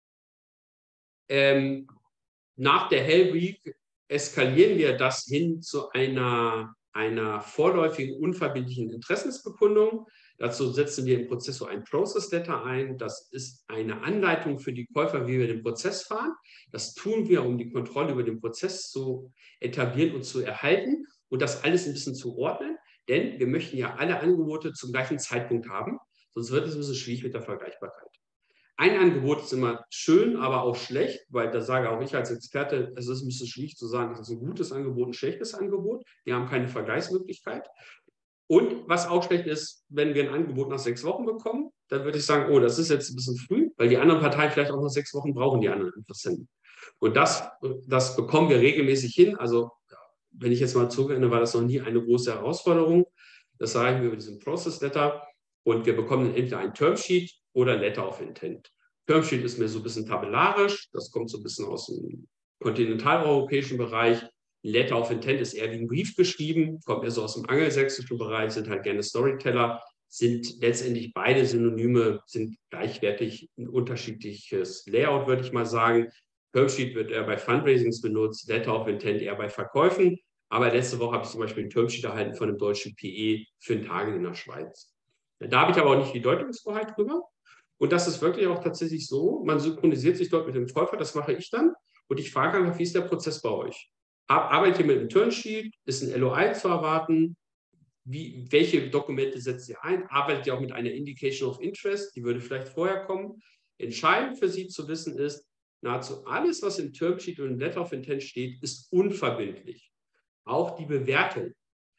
Ähm, nach der Hell Week eskalieren wir das hin zu einer einer vorläufigen unverbindlichen Interessensbekundung. Dazu setzen wir im Prozess so ein Process Letter ein. Das ist eine Anleitung für die Käufer, wie wir den Prozess fahren. Das tun wir, um die Kontrolle über den Prozess zu etablieren und zu erhalten und das alles ein bisschen zu ordnen. Denn wir möchten ja alle Angebote zum gleichen Zeitpunkt haben, sonst wird es ein bisschen schwierig mit der Vergleichbarkeit. Ein Angebot ist immer schön, aber auch schlecht, weil da sage auch ich als Experte, es ist ein bisschen schwierig zu sagen, es ist ein gutes Angebot, ein schlechtes Angebot. Wir haben keine Vergleichsmöglichkeit. Und was auch schlecht ist, wenn wir ein Angebot nach sechs Wochen bekommen, dann würde ich sagen, oh, das ist jetzt ein bisschen früh, weil die anderen Parteien vielleicht auch noch sechs Wochen brauchen, die anderen Interessenten. Und das, das bekommen wir regelmäßig hin. Also wenn ich jetzt mal zurückerinnere, war das noch nie eine große Herausforderung. Das sagen wir über diesen Process Letter. Und wir bekommen entweder ein Termsheet oder Letter of Intent. Termsheet ist mir so ein bisschen tabellarisch, das kommt so ein bisschen aus dem kontinentaleuropäischen Bereich. Letter of Intent ist eher wie ein Brief geschrieben, kommt eher so aus dem angelsächsischen Bereich, sind halt gerne Storyteller, sind letztendlich beide Synonyme, sind gleichwertig, ein unterschiedliches Layout, würde ich mal sagen. Termsheet wird eher bei Fundraisings benutzt, Letter of Intent eher bei Verkäufen. Aber letzte Woche habe ich zum Beispiel ein Termsheet erhalten von einem deutschen P E für einen Tag in der Schweiz. Da habe ich aber auch nicht die Deutungshoheit drüber. Und das ist wirklich auch tatsächlich so, man synchronisiert sich dort mit dem Käufer, das mache ich dann. Und ich frage einfach, wie ist der Prozess bei euch? Arbeitet ihr mit einem Termsheet? Ist ein L O I zu erwarten? Wie, welche Dokumente setzt ihr ein? Arbeitet ihr auch mit einer Indication of Interest? Die würde vielleicht vorher kommen. Entscheidend für Sie zu wissen ist, nahezu alles, was im Termsheet und im Letter of Intent steht, ist unverbindlich. Auch die Bewertung.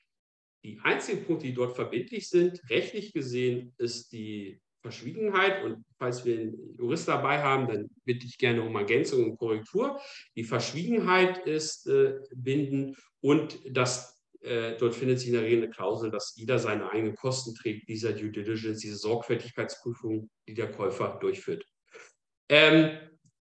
Die einzigen Punkte, die dort verbindlich sind, rechtlich gesehen, ist die Verschwiegenheit. Und falls wir einen Jurist dabei haben, dann bitte ich gerne um Ergänzung und Korrektur. Die Verschwiegenheit ist äh, bindend und das, äh, dort findet sich in der Regel eine Klausel, dass jeder seine eigenen Kosten trägt, dieser Due Diligence, diese Sorgfältigkeitsprüfung, die der Käufer durchführt. Ähm,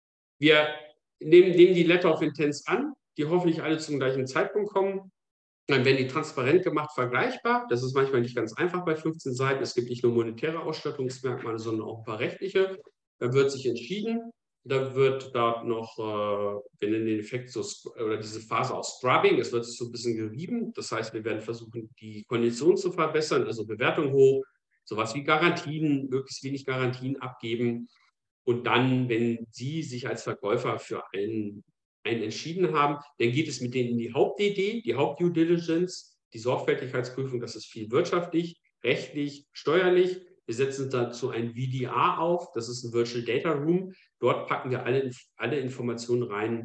wir nehmen, nehmen die Letter of Intents an, die hoffentlich alle zum gleichen Zeitpunkt kommen. Dann werden die transparent gemacht, vergleichbar. Das ist manchmal nicht ganz einfach bei fünfzehn Seiten. Es gibt nicht nur monetäre Ausstattungsmerkmale, sondern auch ein paar rechtliche. Dann wird sich entschieden. Da wird da noch, äh, wir nennen den Effekt so, oder diese Phase auch Scrubbing. Es wird sich so ein bisschen gerieben. Das heißt, wir werden versuchen, die Konditionen zu verbessern, also Bewertung hoch, sowas wie Garantien, möglichst wenig Garantien abgeben. Und dann, wenn Sie sich als Verkäufer für einen einen entschieden haben, dann geht es mit denen in die Haupt-D D, die Haupt-Due Diligence, die Sorgfältigkeitsprüfung, das ist viel wirtschaftlich, rechtlich, steuerlich. Wir setzen dazu ein V D R auf, das ist ein Virtual Data Room. Dort packen wir alle, alle Informationen rein,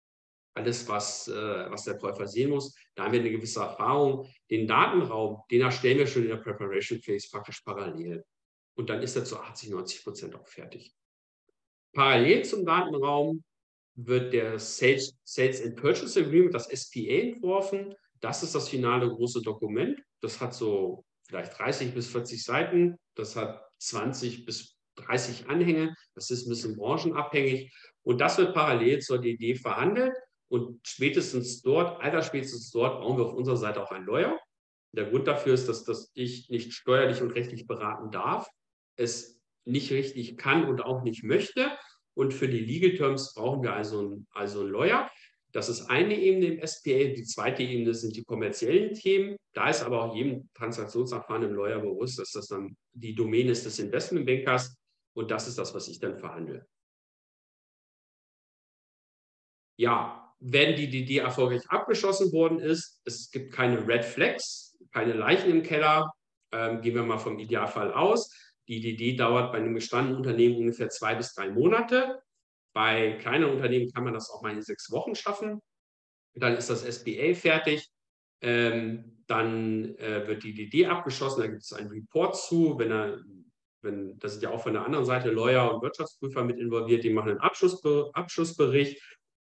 alles, was, äh, was der Käufer sehen muss. Da haben wir eine gewisse Erfahrung. Den Datenraum, den erstellen wir schon in der Preparation Phase praktisch parallel. Und dann ist er zu achtzig, neunzig Prozent auch fertig. Parallel zum Datenraum wird der Sales, Sales and Purchase Agreement, das S P A, entworfen. Das ist das finale große Dokument. Das hat so vielleicht dreißig bis vierzig Seiten. Das hat zwanzig bis dreißig Anhänge. Das ist ein bisschen branchenabhängig. Und das wird parallel zur D D verhandelt. Und spätestens dort, allerspätestens dort, brauchen wir auf unserer Seite auch einen Lawyer. Der Grund dafür ist, dass, dass ich nicht steuerlich und rechtlich beraten darf, es nicht richtig kann und auch nicht möchte. Und für die Legal Terms brauchen wir also einen, also einen Lawyer. Das ist eine Ebene im S P A. Die zweite Ebene sind die kommerziellen Themen. Da ist aber auch jedem transaktionserfahrenen Lawyer bewusst, dass das dann die Domäne ist des Investmentbankers. Und das ist das, was ich dann verhandle. Ja, wenn die D D erfolgreich abgeschlossen worden ist, es gibt keine Red Flags, keine Leichen im Keller, ähm, gehen wir mal vom Idealfall aus. Die D D dauert bei einem gestandenen Unternehmen ungefähr zwei bis drei Monate. Bei kleinen Unternehmen kann man das auch mal in sechs Wochen schaffen. Dann ist das S P A fertig. Ähm, dann äh, wird die D D abgeschlossen. Da gibt es einen Report zu. Wenn er, wenn, da sind ja auch von der anderen Seite Lawyer und Wirtschaftsprüfer mit involviert. Die machen einen Abschlussbe Abschlussbericht.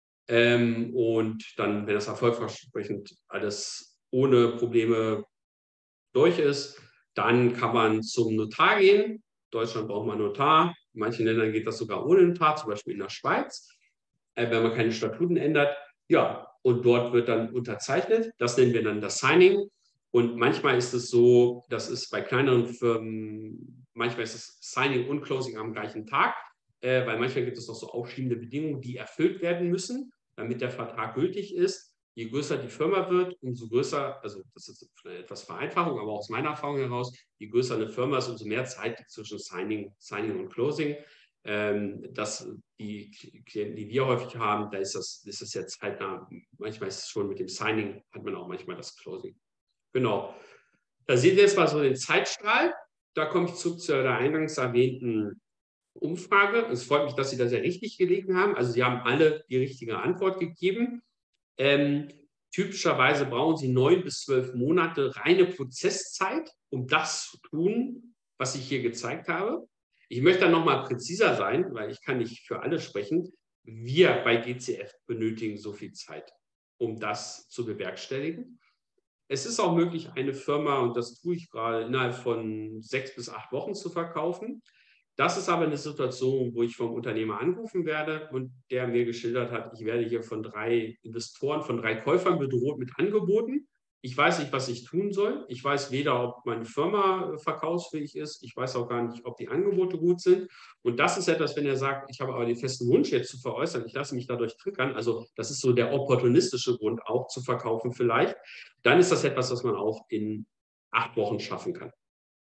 Ähm, und dann, wenn das erfolgversprechend alles ohne Probleme durch ist, dann kann man zum Notar gehen. In Deutschland braucht man Notar. In manchen Ländern geht das sogar ohne Notar, zum Beispiel in der Schweiz, äh, wenn man keine Statuten ändert. Ja, und dort wird dann unterzeichnet. Das nennen wir dann das Signing. Und manchmal ist es so, das ist bei kleineren Firmen, manchmal ist das Signing und Closing am gleichen Tag, äh, weil manchmal gibt es noch so aufschiebende Bedingungen, die erfüllt werden müssen, damit der Vertrag gültig ist. Je größer die Firma wird, umso größer, also das ist eine etwas Vereinfachung, aber aus meiner Erfahrung heraus, je größer eine Firma ist, umso mehr Zeit zwischen Signing, Signing und Closing. Ähm, das, die Klienten, die wir häufig haben, da ist das, ist das ja zeitnah. Manchmal ist es schon mit dem Signing, hat man auch manchmal das Closing. Genau. Da seht ihr jetzt mal so den Zeitstrahl. Da komme ich zurück zu der eingangs erwähnten Umfrage. Es freut mich, dass Sie da sehr richtig gelegen haben. Also Sie haben alle die richtige Antwort gegeben. Ähm, typischerweise brauchen Sie neun bis zwölf Monate reine Prozesszeit, um das zu tun, was ich hier gezeigt habe. Ich möchte dann nochmal präziser sein, weil ich kann nicht für alle sprechen. Wir bei G C F benötigen so viel Zeit, um das zu bewerkstelligen. Es ist auch möglich, eine Firma, und das tue ich gerade, innerhalb von sechs bis acht Wochen zu verkaufen. Das ist aber eine Situation, wo ich vom Unternehmer anrufen werde und der mir geschildert hat, ich werde hier von drei Investoren, von drei Käufern bedroht mit Angeboten. Ich weiß nicht, was ich tun soll. Ich weiß weder, ob meine Firma verkaufsfähig ist. Ich weiß auch gar nicht, ob die Angebote gut sind. Und das ist etwas, wenn er sagt, ich habe aber den festen Wunsch jetzt zu veräußern, ich lasse mich dadurch triggern. Also das ist so der opportunistische Grund, auch zu verkaufen vielleicht. Dann ist das etwas, was man auch in acht Wochen schaffen kann.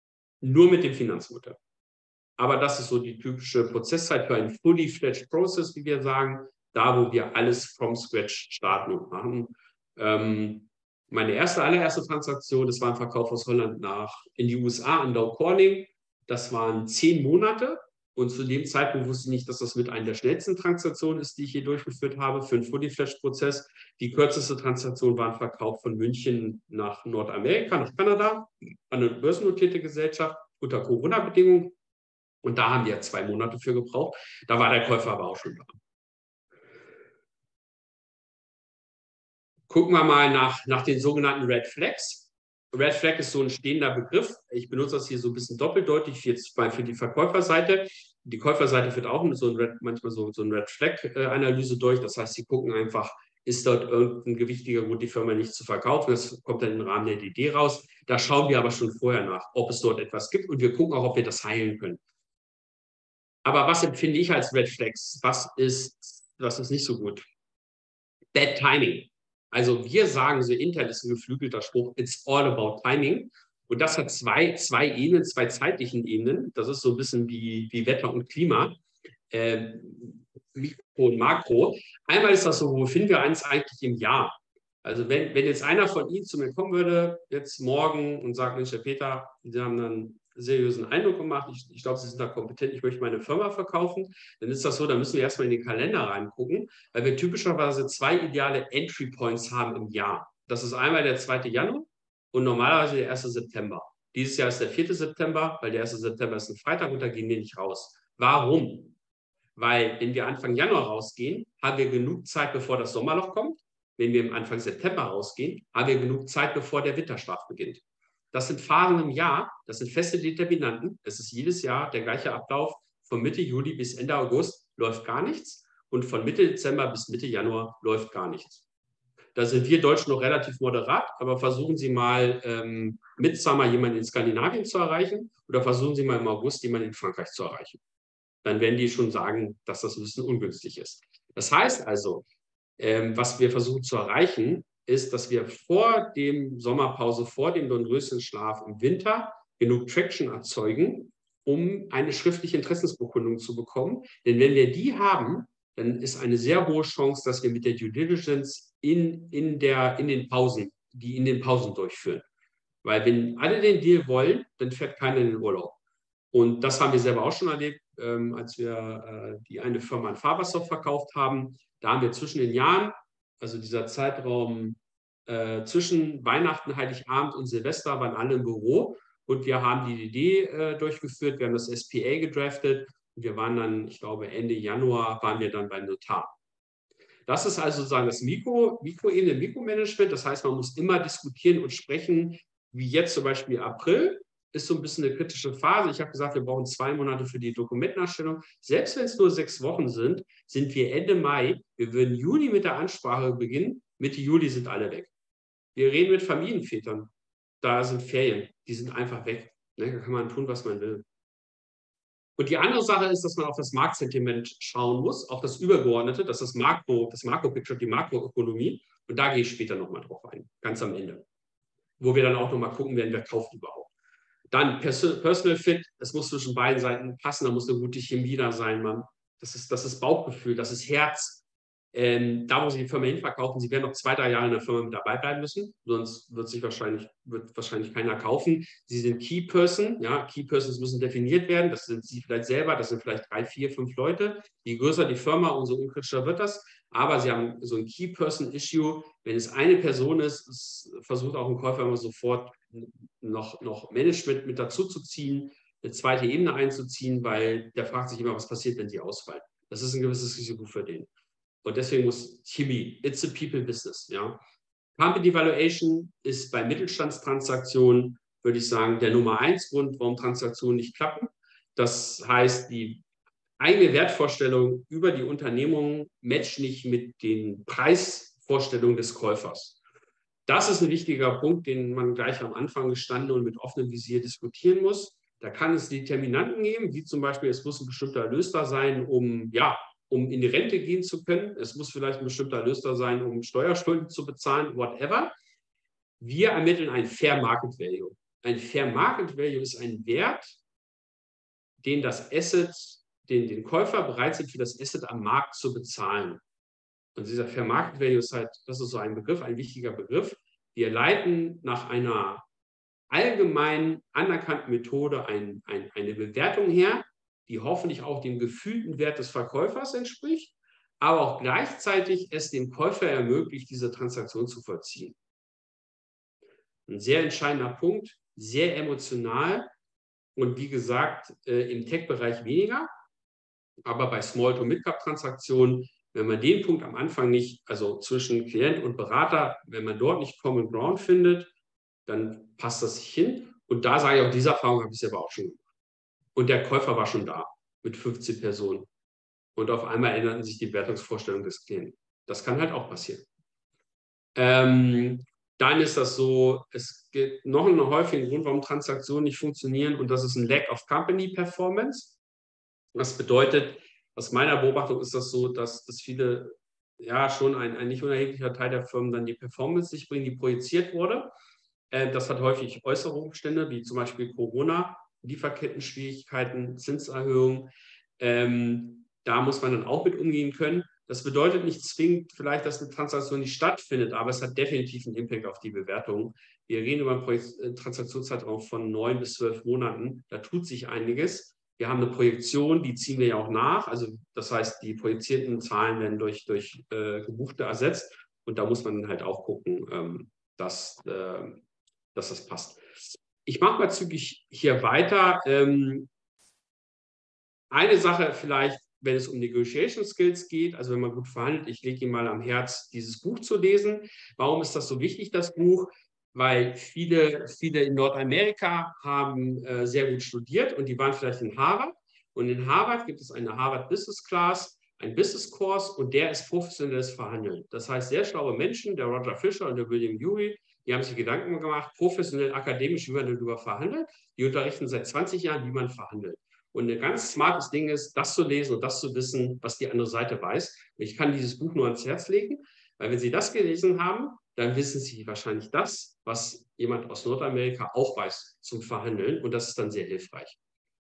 nur mit dem Finanzmodell. Aber das ist so die typische Prozesszeit für einen fully fledged Process, wie wir sagen, da wo wir alles from scratch starten und machen. Ähm, meine erste, allererste Transaktion, das war ein Verkauf aus Holland nach in die U S A an Dow Corning. Das waren zehn Monate. Und zu dem Zeitpunkt wusste ich nicht, dass das mit einer der schnellsten Transaktionen ist, die ich hier durchgeführt habe für einen fully fledged Prozess. Die kürzeste Transaktion war ein Verkauf von München nach Nordamerika, nach Kanada, an eine börsennotierte Gesellschaft unter Corona-Bedingungen. Und da haben wir zwei Monate für gebraucht. Da war der Käufer aber auch schon da. Gucken wir mal nach, nach den sogenannten Red Flags. Red Flag ist so ein stehender Begriff. Ich benutze das hier so ein bisschen doppeldeutig jetzt für die Verkäuferseite. Die Käuferseite führt auch so ein Red, manchmal so, so eine Red Flag-Analyse durch. Das heißt, sie gucken einfach, ist dort irgendein gewichtiger Grund, die Firma nicht zu verkaufen. Das kommt dann im Rahmen der D D raus. Da schauen wir aber schon vorher nach, ob es dort etwas gibt. Und wir gucken auch, ob wir das heilen können. Aber was empfinde ich als Red Flags? Was ist, was ist nicht so gut? Bad Timing. Also wir sagen, so intern ist ein geflügelter Spruch, it's all about timing. Und das hat zwei, zwei Ebenen, zwei zeitlichen Ebenen. Das ist so ein bisschen wie, wie Wetter und Klima, äh, Mikro und Makro. Einmal ist das so, wo befinden wir uns eigentlich im Jahr? Also wenn, wenn jetzt einer von Ihnen zu mir kommen würde, jetzt morgen und sagt, Mensch, Herr Peter, Sie haben dann seriösen Eindruck gemacht, ich, ich glaube, Sie sind da kompetent, ich möchte meine Firma verkaufen, dann ist das so, dann müssen wir erstmal in den Kalender reingucken, weil wir typischerweise zwei ideale Entry Points haben im Jahr. Das ist einmal der zweite Januar und normalerweise der erste September. Dieses Jahr ist der vierte September, weil der erste September ist ein Freitag und da gehen wir nicht raus. Warum? Weil wenn wir Anfang Januar rausgehen, haben wir genug Zeit, bevor das Sommerloch kommt. Wenn wir Anfang September rausgehen, haben wir genug Zeit, bevor der Winterschlaf beginnt. Das sind Phasen im Jahr, das sind feste Determinanten. Es ist jedes Jahr der gleiche Ablauf. Von Mitte Juli bis Ende August läuft gar nichts und von Mitte Dezember bis Mitte Januar läuft gar nichts. Da sind wir Deutschen noch relativ moderat, aber versuchen Sie mal ähm, Mitsummer jemanden in Skandinavien zu erreichen oder versuchen Sie mal im August jemanden in Frankreich zu erreichen. Dann werden die schon sagen, dass das ein bisschen ungünstig ist. Das heißt also, ähm, was wir versuchen zu erreichen, ist, dass wir vor dem Sommerpause, vor dem Dornröschenschlaf im Winter genug Traction erzeugen, um eine schriftliche Interessensbekundung zu bekommen. Denn wenn wir die haben, dann ist eine sehr hohe Chance, dass wir mit der Due Diligence in, in, der, in den Pausen, die in den Pausen durchführen. Weil wenn alle den Deal wollen, dann fährt keiner in den Urlaub. Und das haben wir selber auch schon erlebt, ähm, als wir äh, die eine Firma an Fabersoft verkauft haben. Da haben wir zwischen den Jahren, also dieser Zeitraum äh, zwischen Weihnachten, Heiligabend und Silvester, waren alle im Büro und wir haben die D D äh, durchgeführt, wir haben das S P A gedraftet und wir waren dann, ich glaube Ende Januar, waren wir dann beim Notar. Das ist also sozusagen das Mikro, Mikroebene, Mikromanagement. Das heißt, man muss immer diskutieren und sprechen, wie jetzt zum Beispiel April, ist so ein bisschen eine kritische Phase. Ich habe gesagt, wir brauchen zwei Monate für die Dokumentenerstellung. Selbst wenn es nur sechs Wochen sind, sind wir Ende Mai. Wir würden Juni mit der Ansprache beginnen. Mitte Juli sind alle weg. Wir reden mit Familienvätern. Da sind Ferien. Die sind einfach weg. Da kann man tun, was man will. Und die andere Sache ist, dass man auf das Marktsentiment schauen muss, auf das Übergeordnete, das ist das Makro, das Makro-Picture, die Makroökonomie. Und da gehe ich später nochmal drauf ein, ganz am Ende. Wo wir dann auch nochmal gucken werden, wer kauft überhaupt. Dann Personal Fit, es muss zwischen beiden Seiten passen, da muss eine gute Chemie da sein. Man. Das ist, das ist Bauchgefühl, das ist Herz. Ähm, da, wo Sie die Firma hinverkaufen, Sie werden noch zwei, drei Jahre in der Firma mit dabei bleiben müssen, sonst wird sich wahrscheinlich, wird wahrscheinlich keiner kaufen. Sie sind Key Person, ja, Key Persons müssen definiert werden, das sind Sie vielleicht selber, das sind vielleicht drei, vier, fünf Leute. Je größer die Firma, umso unkritischer wird das, aber Sie haben so ein Key Person Issue, wenn es eine Person ist, es versucht auch ein Käufer immer sofort noch, noch Management mit dazu zu ziehen, eine zweite Ebene einzuziehen, weil der fragt sich immer, was passiert, wenn sie ausfallen. Das ist ein gewisses Risiko für den. Und deswegen muss Chemie, it's a people business. Ja. Company Valuation ist bei Mittelstandstransaktionen, würde ich sagen, der Nummer eins Grund, warum Transaktionen nicht klappen. Das heißt, die eigene Wertvorstellung über die Unternehmung matcht nicht mit den Preisvorstellungen des Käufers. Das ist ein wichtiger Punkt, den man gleich am Anfang gestanden und mit offenem Visier diskutieren muss. Da kann es Determinanten geben, wie zum Beispiel, es muss ein bestimmter Erlös da sein, um, ja, um in die Rente gehen zu können. Es muss vielleicht ein bestimmter Erlös da sein, um Steuerschulden zu bezahlen, whatever. Wir ermitteln ein Fair Market Value. ein Fair Market Value ist ein Wert, den das Asset, den, den Käufer bereit sind, für das Asset am Markt zu bezahlen. Und dieser Fair Market Value ist halt, das ist so ein Begriff, ein wichtiger Begriff. Wir leiten nach einer allgemein anerkannten Methode ein, ein, eine Bewertung her, die hoffentlich auch dem gefühlten Wert des Verkäufers entspricht, aber auch gleichzeitig es dem Käufer ermöglicht, diese Transaktion zu vollziehen. Ein sehr entscheidender Punkt, sehr emotional und wie gesagt, äh, im Tech-Bereich weniger, aber bei Small- to Mid-Cap-Transaktionen, wenn man den Punkt am Anfang nicht, also zwischen Klient und Berater, wenn man dort nicht Common Ground findet, dann passt das nicht hin. Und da sage ich auch, diese Erfahrung habe ich selber auch schon gemacht. Und der Käufer war schon da mit fünfzehn Personen. Und auf einmal änderten sich die Wertungsvorstellungen des Klienten. Das kann halt auch passieren. Ähm, dann ist das so, es gibt noch einen häufigen Grund, warum Transaktionen nicht funktionieren, und das ist ein Lack of Company Performance. Das bedeutet, aus meiner Beobachtung ist das so, dass, dass viele, ja schon ein, ein nicht unerheblicher Teil der Firmen dann die Performance nicht bringen, die projiziert wurde. Äh, das hat häufig äußere Umstände, wie zum Beispiel Corona, Lieferketten-Schwierigkeiten, Zinserhöhungen. Ähm, da muss man dann auch mit umgehen können. Das bedeutet nicht zwingend vielleicht, dass eine Transaktion nicht stattfindet, aber es hat definitiv einen Impact auf die Bewertung. Wir reden über einen Transaktionszeitraum von neun bis zwölf Monaten. Da tut sich einiges. Wir haben eine Projektion, die ziehen wir ja auch nach. Also das heißt, die projizierten Zahlen werden durch, durch äh, gebuchte ersetzt. Und da muss man dann halt auch gucken, ähm, dass, äh, dass das passt. Ich mache mal zügig hier weiter. Ähm, eine Sache vielleicht, wenn es um Negotiation Skills geht, also wenn man gut verhandelt, ich lege Ihnen mal am Herz, dieses Buch zu lesen. Warum ist das so wichtig, das Buch? Weil viele, viele in Nordamerika haben äh, sehr gut studiert und die waren vielleicht in Harvard. Und in Harvard gibt es eine Harvard Business Class, ein Business Course, und der ist professionelles Verhandeln. Das heißt, sehr schlaue Menschen, der Roger Fisher und der William Ury, die haben sich Gedanken gemacht, professionell akademisch, wie man darüber verhandelt. Die unterrichten seit zwanzig Jahren, wie man verhandelt. Und ein ganz smartes Ding ist, das zu lesen und das zu wissen, was die andere Seite weiß. Ich kann dieses Buch nur ans Herz legen, weil wenn Sie das gelesen haben, dann wissen Sie wahrscheinlich das, was jemand aus Nordamerika auch weiß zum Verhandeln. Und das ist dann sehr hilfreich.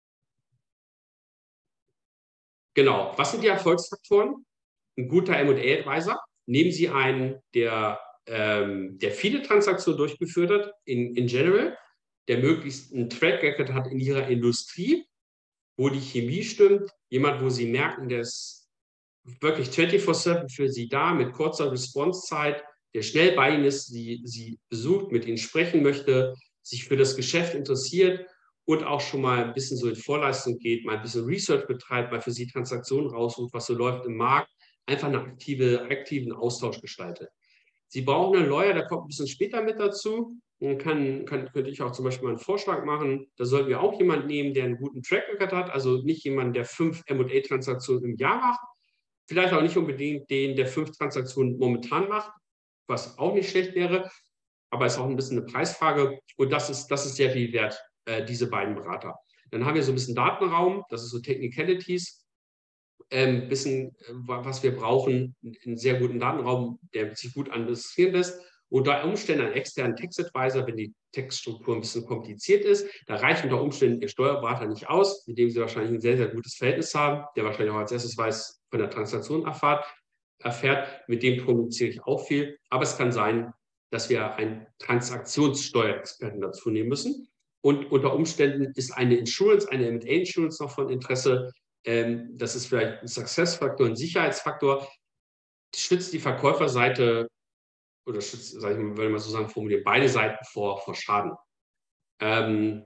Genau. Was sind die Erfolgsfaktoren? Ein guter M und A-Advisor. Nehmen Sie einen, der, ähm, der viele Transaktionen durchgeführt hat, in, in general, der möglichst einen Track Record hat in Ihrer Industrie, wo die Chemie stimmt, jemand, wo Sie merken, der ist wirklich vierundzwanzig sieben für Sie da, mit kurzer Responsezeit, der schnell bei Ihnen ist, Sie, Sie besucht, mit Ihnen sprechen möchte, sich für das Geschäft interessiert und auch schon mal ein bisschen so in Vorleistung geht, mal ein bisschen Research betreibt, mal für Sie Transaktionen raussucht, was so läuft im Markt, einfach einen aktive, aktiven Austausch gestaltet. Sie brauchen einen Lawyer, der kommt ein bisschen später mit dazu. Und kann, kann, könnte ich auch zum Beispiel mal einen Vorschlag machen. Da sollten wir auch jemanden nehmen, der einen guten Track Record hat. Also nicht jemanden, der fünf M und A-Transaktionen im Jahr macht. Vielleicht auch nicht unbedingt den, der fünf Transaktionen momentan macht, was auch nicht schlecht wäre. Aber es ist auch ein bisschen eine Preisfrage. Und das ist, das ist sehr viel wert, äh, diese beiden Berater. Dann haben wir so ein bisschen Datenraum. Das ist so Technicalities. Ein ähm, bisschen, was wir brauchen, einen sehr guten Datenraum, der sich gut administrieren lässt. Unter Umständen einen externen Tax-Advisor, wenn die Textstruktur ein bisschen kompliziert ist. Da reicht unter Umständen Ihr Steuerberater nicht aus, mit dem Sie wahrscheinlich ein sehr, sehr gutes Verhältnis haben, der wahrscheinlich auch als erstes weiß, von der Transaktion erfahrt, erfährt. Mit dem kommuniziere ich auch viel. Aber es kann sein, dass wir einen Transaktionssteuerexperten dazu nehmen müssen. Und unter Umständen ist eine Insurance, eine M und A-Insurance noch von Interesse. Ähm, das ist vielleicht ein Success-Faktor, ein Sicherheitsfaktor. Schützt die Verkäuferseite oder schützt, sag ich mal, würde man so sagen, formulieren, beide Seiten vor, vor Schaden. Ähm,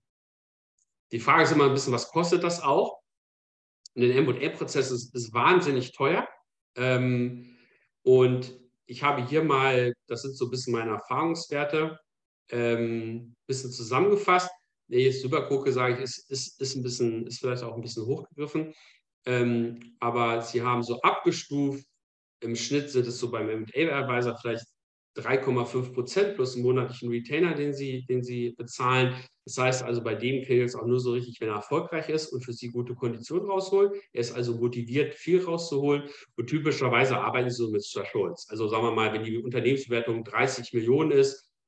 die Frage ist immer ein bisschen, was kostet das auch? Und ein M und A-Prozess ist, ist wahnsinnig teuer. Ähm, und ich habe hier mal, das sind so ein bisschen meine Erfahrungswerte, ähm, ein bisschen zusammengefasst. Wenn ich jetzt drüber gucke, sage ich, ist, ist, ist, ein bisschen, ist vielleicht auch ein bisschen hochgegriffen. Ähm, aber sie haben so abgestuft, im Schnitt sind es so beim M und A-Advisor vielleicht drei Komma fünf Prozent plus einen monatlichen Retainer, den sie, den sie bezahlen. Das heißt also, bei dem kriegt es auch nur so richtig, wenn er erfolgreich ist und für sie gute Konditionen rausholt. Er ist also motiviert, viel rauszuholen. Und typischerweise arbeiten sie so mit Thresholds. Also sagen wir mal, wenn die Unternehmensbewertung dreißig Millionen ist,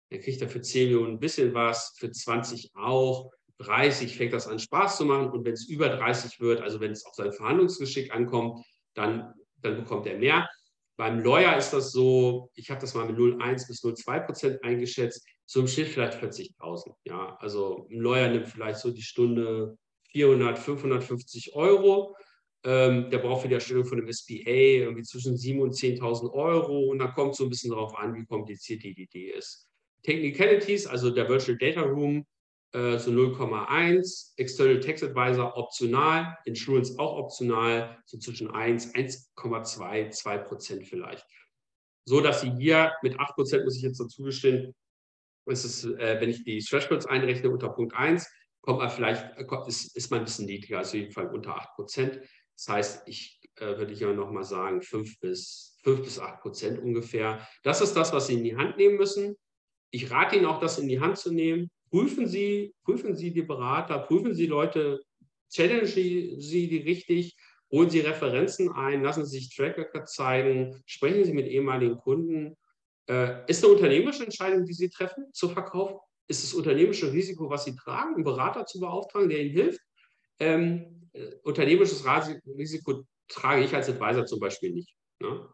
Dann kriegt er für zehn Millionen ein bisschen was, für zwanzig auch, dreißig fängt das an Spaß zu machen und wenn es über dreißig wird, also wenn es auf sein Verhandlungsgeschick ankommt, dann, dann bekommt er mehr. Beim Lawyer ist das so, ich habe das mal mit null Komma eins bis null Komma zwei Prozent eingeschätzt, so im Schnitt vielleicht vierzigtausend. Ja, also ein Lawyer nimmt vielleicht so die Stunde vierhundert, fünfhundertfünfzig Euro. Ähm, der braucht für die Erstellung von einem S P A irgendwie zwischen siebentausend und zehntausend Euro und dann kommt so ein bisschen darauf an, wie kompliziert die Idee ist. Technicalities, also der Virtual Data Room, äh, so null Komma eins, External Tax Advisor optional, Insurance auch optional, so zwischen eins, eins Komma zwei, zwei Prozent vielleicht. So dass Sie hier mit acht Prozent, muss ich jetzt dazu gestehen, ist es, äh, wenn ich die Thresholds einrechne unter Punkt eins, kommt man vielleicht, ist, ist man ein bisschen niedriger, also jeden Fall unter acht Prozent. Das heißt, ich äh, würde ja noch mal sagen, fünf bis acht Prozent ungefähr. Das ist das, was Sie in die Hand nehmen müssen. Ich rate Ihnen auch, das in die Hand zu nehmen. Prüfen Sie, prüfen Sie die Berater, prüfen Sie Leute, challengen Sie die richtig, holen Sie Referenzen ein, lassen Sie sich Track Record zeigen, sprechen Sie mit ehemaligen Kunden. Äh, ist eine unternehmerische Entscheidung, die Sie treffen, zu verkaufen? Ist das unternehmerische Risiko, was Sie tragen, einen Berater zu beauftragen, der Ihnen hilft? Ähm, äh, unternehmerisches Risiko trage ich als Advisor zum Beispiel nicht. Ne?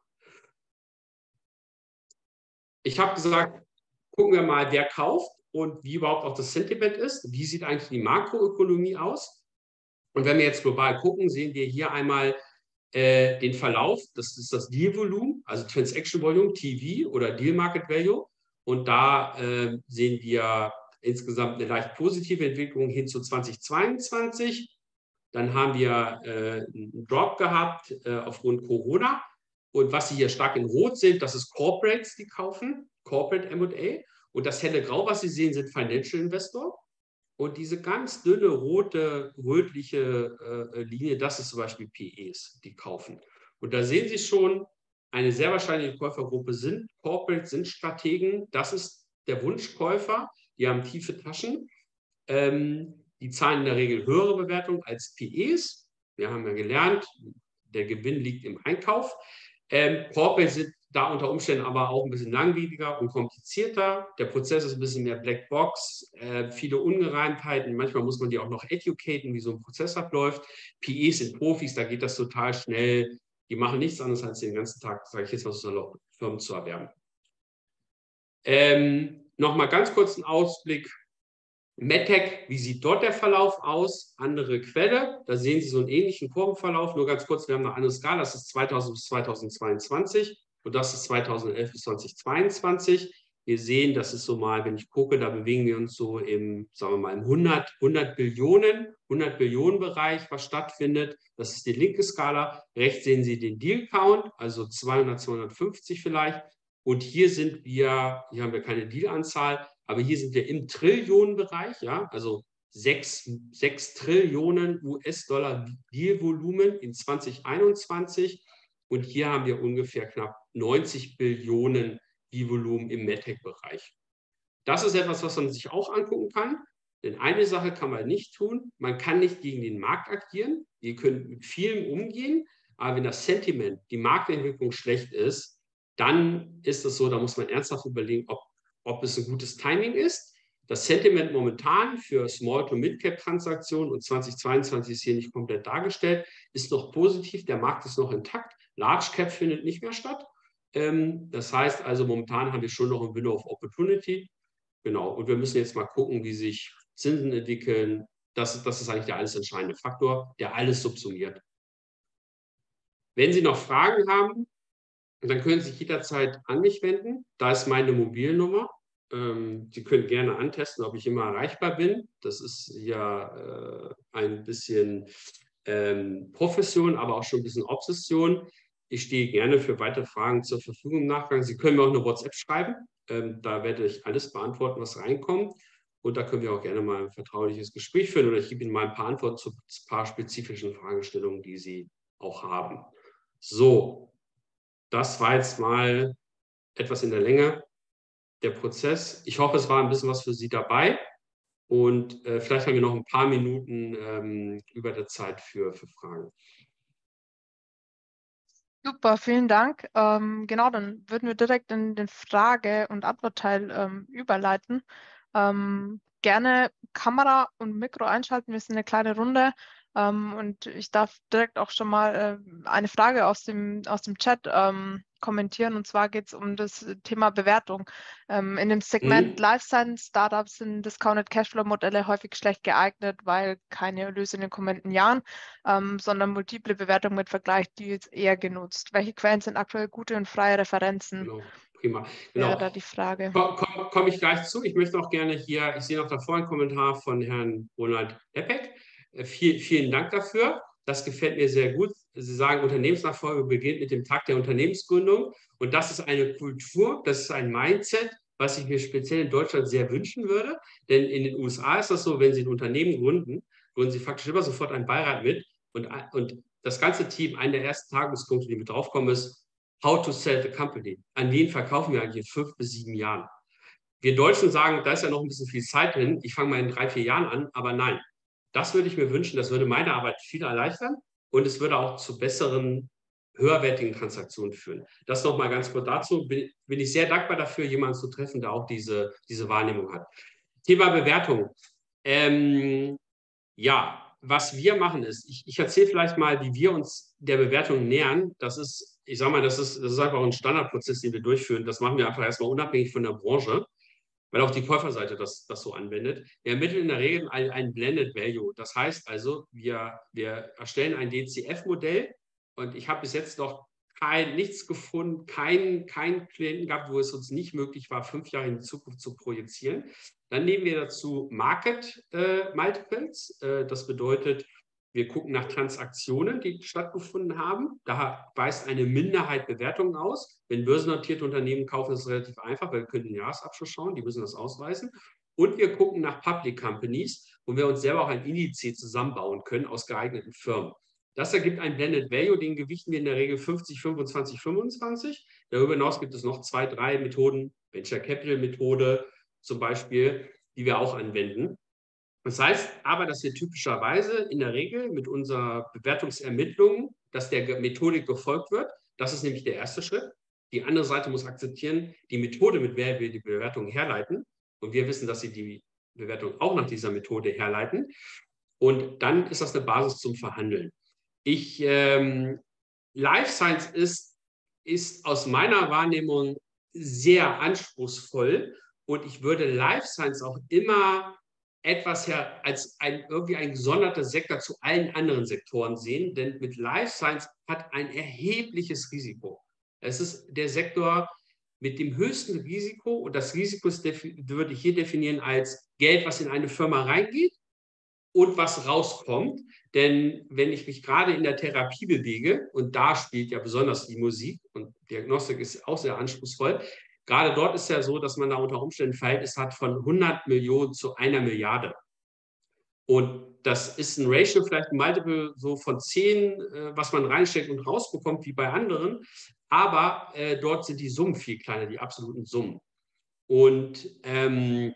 Ich habe gesagt, gucken wir mal, wer kauft und wie überhaupt auch das Sentiment ist. Wie sieht eigentlich die Makroökonomie aus? Und wenn wir jetzt global gucken, sehen wir hier einmal äh, den Verlauf. Das ist das Deal-Volumen, also Transaction Volume, T V oder Deal Market Value. Und da äh, sehen wir insgesamt eine leicht positive Entwicklung hin zu zweitausendzweiundzwanzig. Dann haben wir äh, einen Drop gehabt äh, aufgrund Corona. Und was Sie hier stark in Rot sehen, das ist Corporates, die kaufen, Corporate M und A. Und das helle Grau, was Sie sehen, sind Financial Investor. Und diese ganz dünne, rote, rötliche äh, Linie, das ist zum Beispiel P Es, die kaufen. Und da sehen Sie schon, eine sehr wahrscheinliche Käufergruppe sind Corporates, sind Strategen. Das ist der Wunschkäufer. Die haben tiefe Taschen. Ähm, die zahlen in der Regel höhere Bewertungen als P Es. Wir haben ja gelernt, der Gewinn liegt im Einkauf. Ähm, Corporates sind da unter Umständen aber auch ein bisschen langwieriger und komplizierter. Der Prozess ist ein bisschen mehr Blackbox, äh, viele Ungereimtheiten. Manchmal muss man die auch noch educaten, wie so ein Prozess abläuft. P Es sind Profis, da geht das total schnell. Die machen nichts anderes, als den ganzen Tag, sage ich jetzt mal so, Firmen zu erwerben. Ähm, Nochmal ganz kurz einen Ausblick. MedTech, wie sieht dort der Verlauf aus? Andere Quelle, da sehen Sie so einen ähnlichen Kurvenverlauf. Nur ganz kurz, wir haben eine andere Skala, das ist zweitausend bis zweitausendzweiundzwanzig und das ist zweitausendelf bis zweitausendzweiundzwanzig. Wir sehen, das ist so mal, wenn ich gucke, da bewegen wir uns so im, sagen wir mal, im hundert, hundert Billionen, hundert Billionen Bereich, was stattfindet. Das ist die linke Skala. Rechts sehen Sie den Deal Count, also zweihundert, zweihundertfünfzig vielleicht. Und hier sind wir, hier haben wir keine Dealanzahl, aber hier sind wir im Trillionenbereich, ja, also sechs Trillionen U S-Dollar Dealvolumen in zwanzig einundzwanzig. Und hier haben wir ungefähr knapp neunzig Billionen Dealvolumen im MedTech-Bereich. Das ist etwas, was man sich auch angucken kann. Denn eine Sache kann man nicht tun. Man kann nicht gegen den Markt agieren. Wir können mit vielem umgehen. Aber wenn das Sentiment, die Marktentwicklung schlecht ist, dann ist es so, da muss man ernsthaft überlegen, ob, ob es ein gutes Timing ist. Das Sentiment momentan für Small- to Mid-Cap-Transaktionen und zweitausendzweiundzwanzig ist hier nicht komplett dargestellt, ist noch positiv, der Markt ist noch intakt. Large Cap findet nicht mehr statt. Ähm, das heißt also, momentan haben wir schon noch ein Window of Opportunity. Genau, und wir müssen jetzt mal gucken, wie sich Zinsen entwickeln. Das, das ist eigentlich der alles entscheidende Faktor, der alles subsumiert. Wenn Sie noch Fragen haben, dann können Sie sich jederzeit an mich wenden. Da ist meine Mobilnummer. Ähm, Sie können gerne antesten, ob ich immer erreichbar bin. Das ist ja äh, ein bisschen ähm, Profession, aber auch schon ein bisschen Obsession. Ich stehe gerne für weitere Fragen zur Verfügung im Nachgang. Sie können mir auch eine WhatsApp schreiben. Ähm, da werde ich alles beantworten, was reinkommt. Und da können wir auch gerne mal ein vertrauliches Gespräch führen oder ich gebe Ihnen mal ein paar Antworten zu ein paar spezifischen Fragestellungen, die Sie auch haben. So, das war jetzt mal etwas in der Länge der Prozess. Ich hoffe, es war ein bisschen was für Sie dabei. Und äh, vielleicht haben wir noch ein paar Minuten ähm, über der Zeit für, für Fragen.
Super, vielen Dank. Ähm, genau, dann würden wir direkt in den Frage- und Antwortteil ähm, überleiten. Ähm, gerne Kamera und Mikro einschalten. Wir sind eine kleine Runde. Ähm, und ich darf direkt auch schon mal äh, eine Frage aus dem, aus dem Chat ähm, kommentieren. Und zwar geht es um das Thema Bewertung. Ähm, in dem Segment
Mhm.
Life Science Startups sind Discounted Cashflow Modelle häufig schlecht geeignet, weil keine Erlöse in den kommenden Jahren, ähm, sondern multiple Bewertungen mit Vergleichsdeals eher genutzt. Welche Quellen sind aktuell gute und freie Referenzen?
Genau, prima.
Wäre
Genau.
da die Frage.
Komme komm, komm ich gleich zu. Ich möchte auch gerne hier, ich sehe noch davor einen Kommentar von Herrn Ronald Eppek. Äh, viel, vielen Dank dafür. Das gefällt mir sehr gut. Sie sagen, Unternehmensnachfolge beginnt mit dem Tag der Unternehmensgründung. Und das ist eine Kultur, das ist ein Mindset, was ich mir speziell in Deutschland sehr wünschen würde. Denn in den U S A ist das so, wenn Sie ein Unternehmen gründen, gründen Sie faktisch immer sofort einen Beirat mit. Und, und das ganze Team, einer der ersten Tagungspunkte, die mit draufkommen, ist, How to sell the company. An wen verkaufen wir eigentlich in fünf bis sieben Jahren? Wir Deutschen sagen, da ist ja noch ein bisschen viel Zeit drin. Ich fange mal in drei, vier Jahren an. Aber nein, das würde ich mir wünschen. Das würde meine Arbeit viel erleichtern und es würde auch zu besseren, höherwertigen Transaktionen führen. Das nochmal ganz kurz dazu. Bin, bin ich sehr dankbar dafür, jemanden zu treffen, der auch diese, diese Wahrnehmung hat. Thema Bewertung. Ähm, ja, was wir machen ist, ich, ich erzähle vielleicht mal, wie wir uns der Bewertung nähern. Das ist, ich sage mal, das ist, das ist einfach ein Standardprozess, den wir durchführen. Das machen wir einfach erstmal unabhängig von der Branche, weil auch die Käuferseite das, das so anwendet. Wir ermitteln in der Regel ein, ein Blended Value. Das heißt also, wir, wir erstellen ein D C F-Modell und ich habe bis jetzt noch kein, nichts gefunden, keinen kein Klienten gehabt, wo es uns nicht möglich war, fünf Jahre in die Zukunft zu projizieren. Dann nehmen wir dazu Market äh, Multiples. Äh, das bedeutet, wir gucken nach Transaktionen, die stattgefunden haben. Da weist eine Minderheit Bewertungen aus. Wenn börsennotierte Unternehmen kaufen, ist es relativ einfach, weil wir können den Jahresabschluss schauen, die müssen das ausweisen. Und wir gucken nach Public Companies, wo wir uns selber auch ein Indiz zusammenbauen können aus geeigneten Firmen. Das ergibt ein Blended Value, den gewichten wir in der Regel fünfzig, fünfundzwanzig, fünfundzwanzig. Darüber hinaus gibt es noch zwei, drei Methoden, Venture Capital Methode zum Beispiel, die wir auch anwenden. Das heißt aber, dass wir typischerweise in der Regel mit unserer Bewertungsermittlung, dass der Methodik gefolgt wird. Das ist nämlich der erste Schritt. Die andere Seite muss akzeptieren, die Methode, mit der wir die Bewertung herleiten. Und wir wissen, dass sie die Bewertung auch nach dieser Methode herleiten. Und dann ist das eine Basis zum Verhandeln. Ich, ähm, Life Science ist, ist aus meiner Wahrnehmung sehr anspruchsvoll. Und ich würde Life Science auch immer etwas her als ein, irgendwie ein gesonderter Sektor zu allen anderen Sektoren sehen, denn mit Life Science hat ein erhebliches Risiko. Es ist der Sektor mit dem höchsten Risiko und das Risiko ist, würde ich hier definieren als Geld, was in eine Firma reingeht und was rauskommt. Denn wenn ich mich gerade in der Therapie bewege, und da spielt ja besonders die Musik und Diagnostik ist auch sehr anspruchsvoll, gerade dort ist ja so, dass man da unter Umständen ein Verhältnis hat von hundert Millionen zu einer Milliarde. Und das ist ein Ratio, vielleicht ein Multiple so von zehn, äh, was man reinsteckt und rausbekommt, wie bei anderen. Aber äh, dort sind die Summen viel kleiner, die absoluten Summen. Und ähm,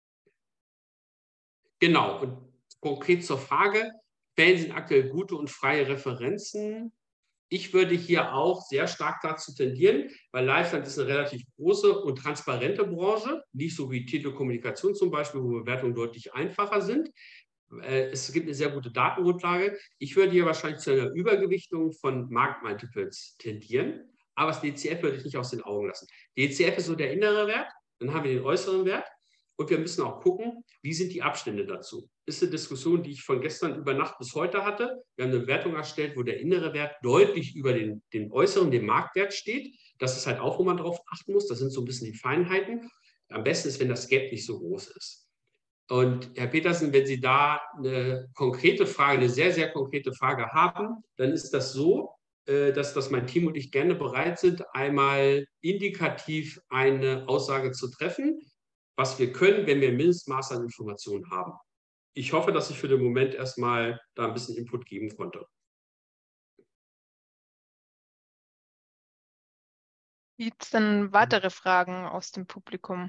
genau, und konkret zur Frage, Quellen sind aktuell gute und freie Referenzen. Ich würde hier auch sehr stark dazu tendieren, weil Lifestyle ist eine relativ große und transparente Branche, nicht so wie Telekommunikation zum Beispiel, wo Bewertungen deutlich einfacher sind. Es gibt eine sehr gute Datengrundlage. Ich würde hier wahrscheinlich zu einer Übergewichtung von Marktmultiples tendieren, aber das D C F würde ich nicht aus den Augen lassen. D C F ist so der innere Wert, dann haben wir den äußeren Wert und wir müssen auch gucken, wie sind die Abstände dazu. Das ist eine Diskussion, die ich von gestern über Nacht bis heute hatte. Wir haben eine Bewertung erstellt, wo der innere Wert deutlich über den, den äußeren, dem Marktwert steht. Das ist halt auch, wo man drauf achten muss. Das sind so ein bisschen die Feinheiten. Am besten ist, wenn das Gap nicht so groß ist. Und Herr Petersen, wenn Sie da eine konkrete Frage, eine sehr, sehr konkrete Frage haben, dann ist das so, dass, dass mein Team und ich gerne bereit sind, einmal indikativ eine Aussage zu treffen, was wir können, wenn wir ein Mindestmaß an Informationen haben. Ich hoffe, dass ich für den Moment erstmal da ein bisschen Input geben konnte.
Gibt es denn weitere Fragen aus dem Publikum?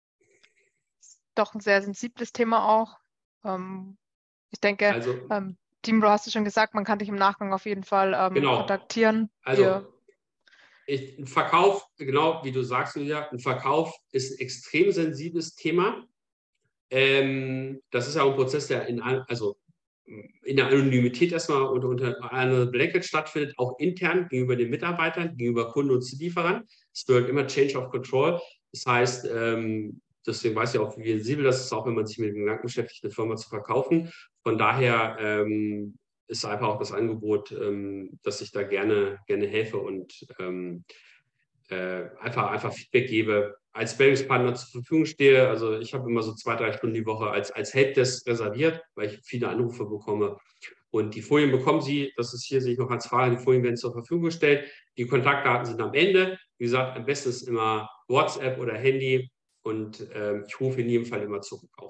Doch ein sehr sensibles Thema auch. Ähm, ich denke,
Also,
ähm, Timo, hast du schon gesagt, man kann dich im Nachgang auf jeden Fall ähm,
Genau.
kontaktieren.
Also
Wir,
ich, ein Verkauf, genau wie du sagst, Julia, ein Verkauf ist ein extrem sensibles Thema. Ähm, das ist ja auch ein Prozess, der in, also in der Anonymität erstmal unter, unter einer Blanket stattfindet, auch intern gegenüber den Mitarbeitern, gegenüber Kunden und Zulieferern. Es gehört immer Change of Control. Das heißt, ähm, deswegen weiß ich auch, wie sensibel das ist, auch wenn man sich mit dem Gedanken beschäftigt, eine Firma zu verkaufen. Von daher ähm, ist einfach auch das Angebot, ähm, dass ich da gerne, gerne helfe und ähm, äh, einfach, einfach Feedback gebe, als Sparringspartner zur Verfügung stehe. Also ich habe immer so zwei, drei Stunden die Woche als, als Helpdesk reserviert, weil ich viele Anrufe bekomme. Und die Folien bekommen Sie, das ist hier, sehe ich noch als Frage, die Folien werden zur Verfügung gestellt. Die Kontaktdaten sind am Ende. Wie gesagt, am besten ist immer WhatsApp oder Handy und ähm, ich rufe in jedem Fall immer zurück auch.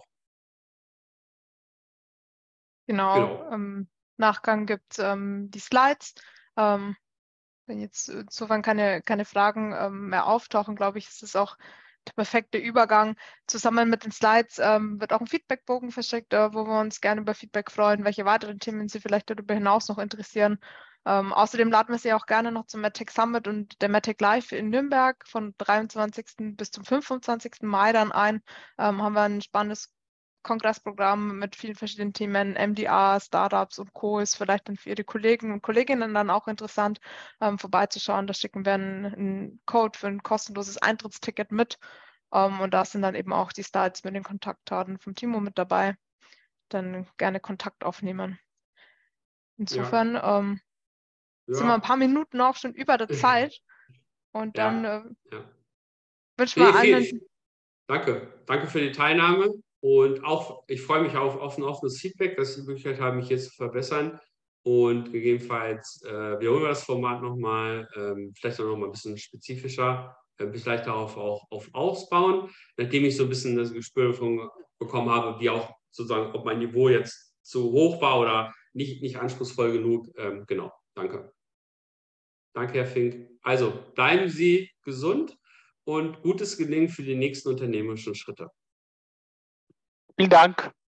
genau,
Genau.
im Nachgang gibt es ähm, die Slides. Ähm, wenn jetzt insofern keine, keine Fragen ähm, mehr auftauchen, glaube ich, ist es auch der perfekte Übergang. Zusammen mit den Slides ähm, wird auch ein Feedbackbogen verschickt, äh, wo wir uns gerne über Feedback freuen, welche weiteren Themen Sie vielleicht darüber hinaus noch interessieren. Ähm, außerdem laden wir Sie auch gerne noch zum MedTech Summit und der MedTech Live in Nürnberg von dreiundzwanzigsten bis zum fünfundzwanzigsten Mai dann ein. Ähm, haben wir ein spannendes Kongressprogramm mit vielen verschiedenen Themen, M D R, Startups und Co. ist vielleicht dann für Ihre Kollegen und Kolleginnen dann auch interessant, ähm, vorbeizuschauen. Da schicken wir einen, einen Code für ein kostenloses Eintrittsticket mit. Ähm, und da sind dann eben auch die Slides mit den Kontaktdaten vom Timo mit dabei. Dann gerne Kontakt aufnehmen.
Ja,
Insofern ähm, sind wir ein
ja,
paar Minuten auch schon über der Zeit. Und dann
ja,
äh,
ja.
wünschen wir
Nee,
allen
viel,
einen,
danke. Danke für die Teilnahme. Und auch, ich freue mich auf, auf ein offenes Feedback, dass Sie die Möglichkeit haben, mich hier zu verbessern. Und gegebenenfalls äh, wiederholen wir das Format nochmal, ähm, vielleicht auch noch mal ein bisschen spezifischer, äh, vielleicht darauf auch auf ausbauen, nachdem ich so ein bisschen das Gespür davon bekommen habe, wie auch sozusagen, ob mein Niveau jetzt zu hoch war oder nicht, nicht anspruchsvoll genug. Ähm, genau, danke. Danke, Herr Fink. Also bleiben Sie gesund und gutes Gelingen für die nächsten unternehmerischen Schritte.
Vielen Dank.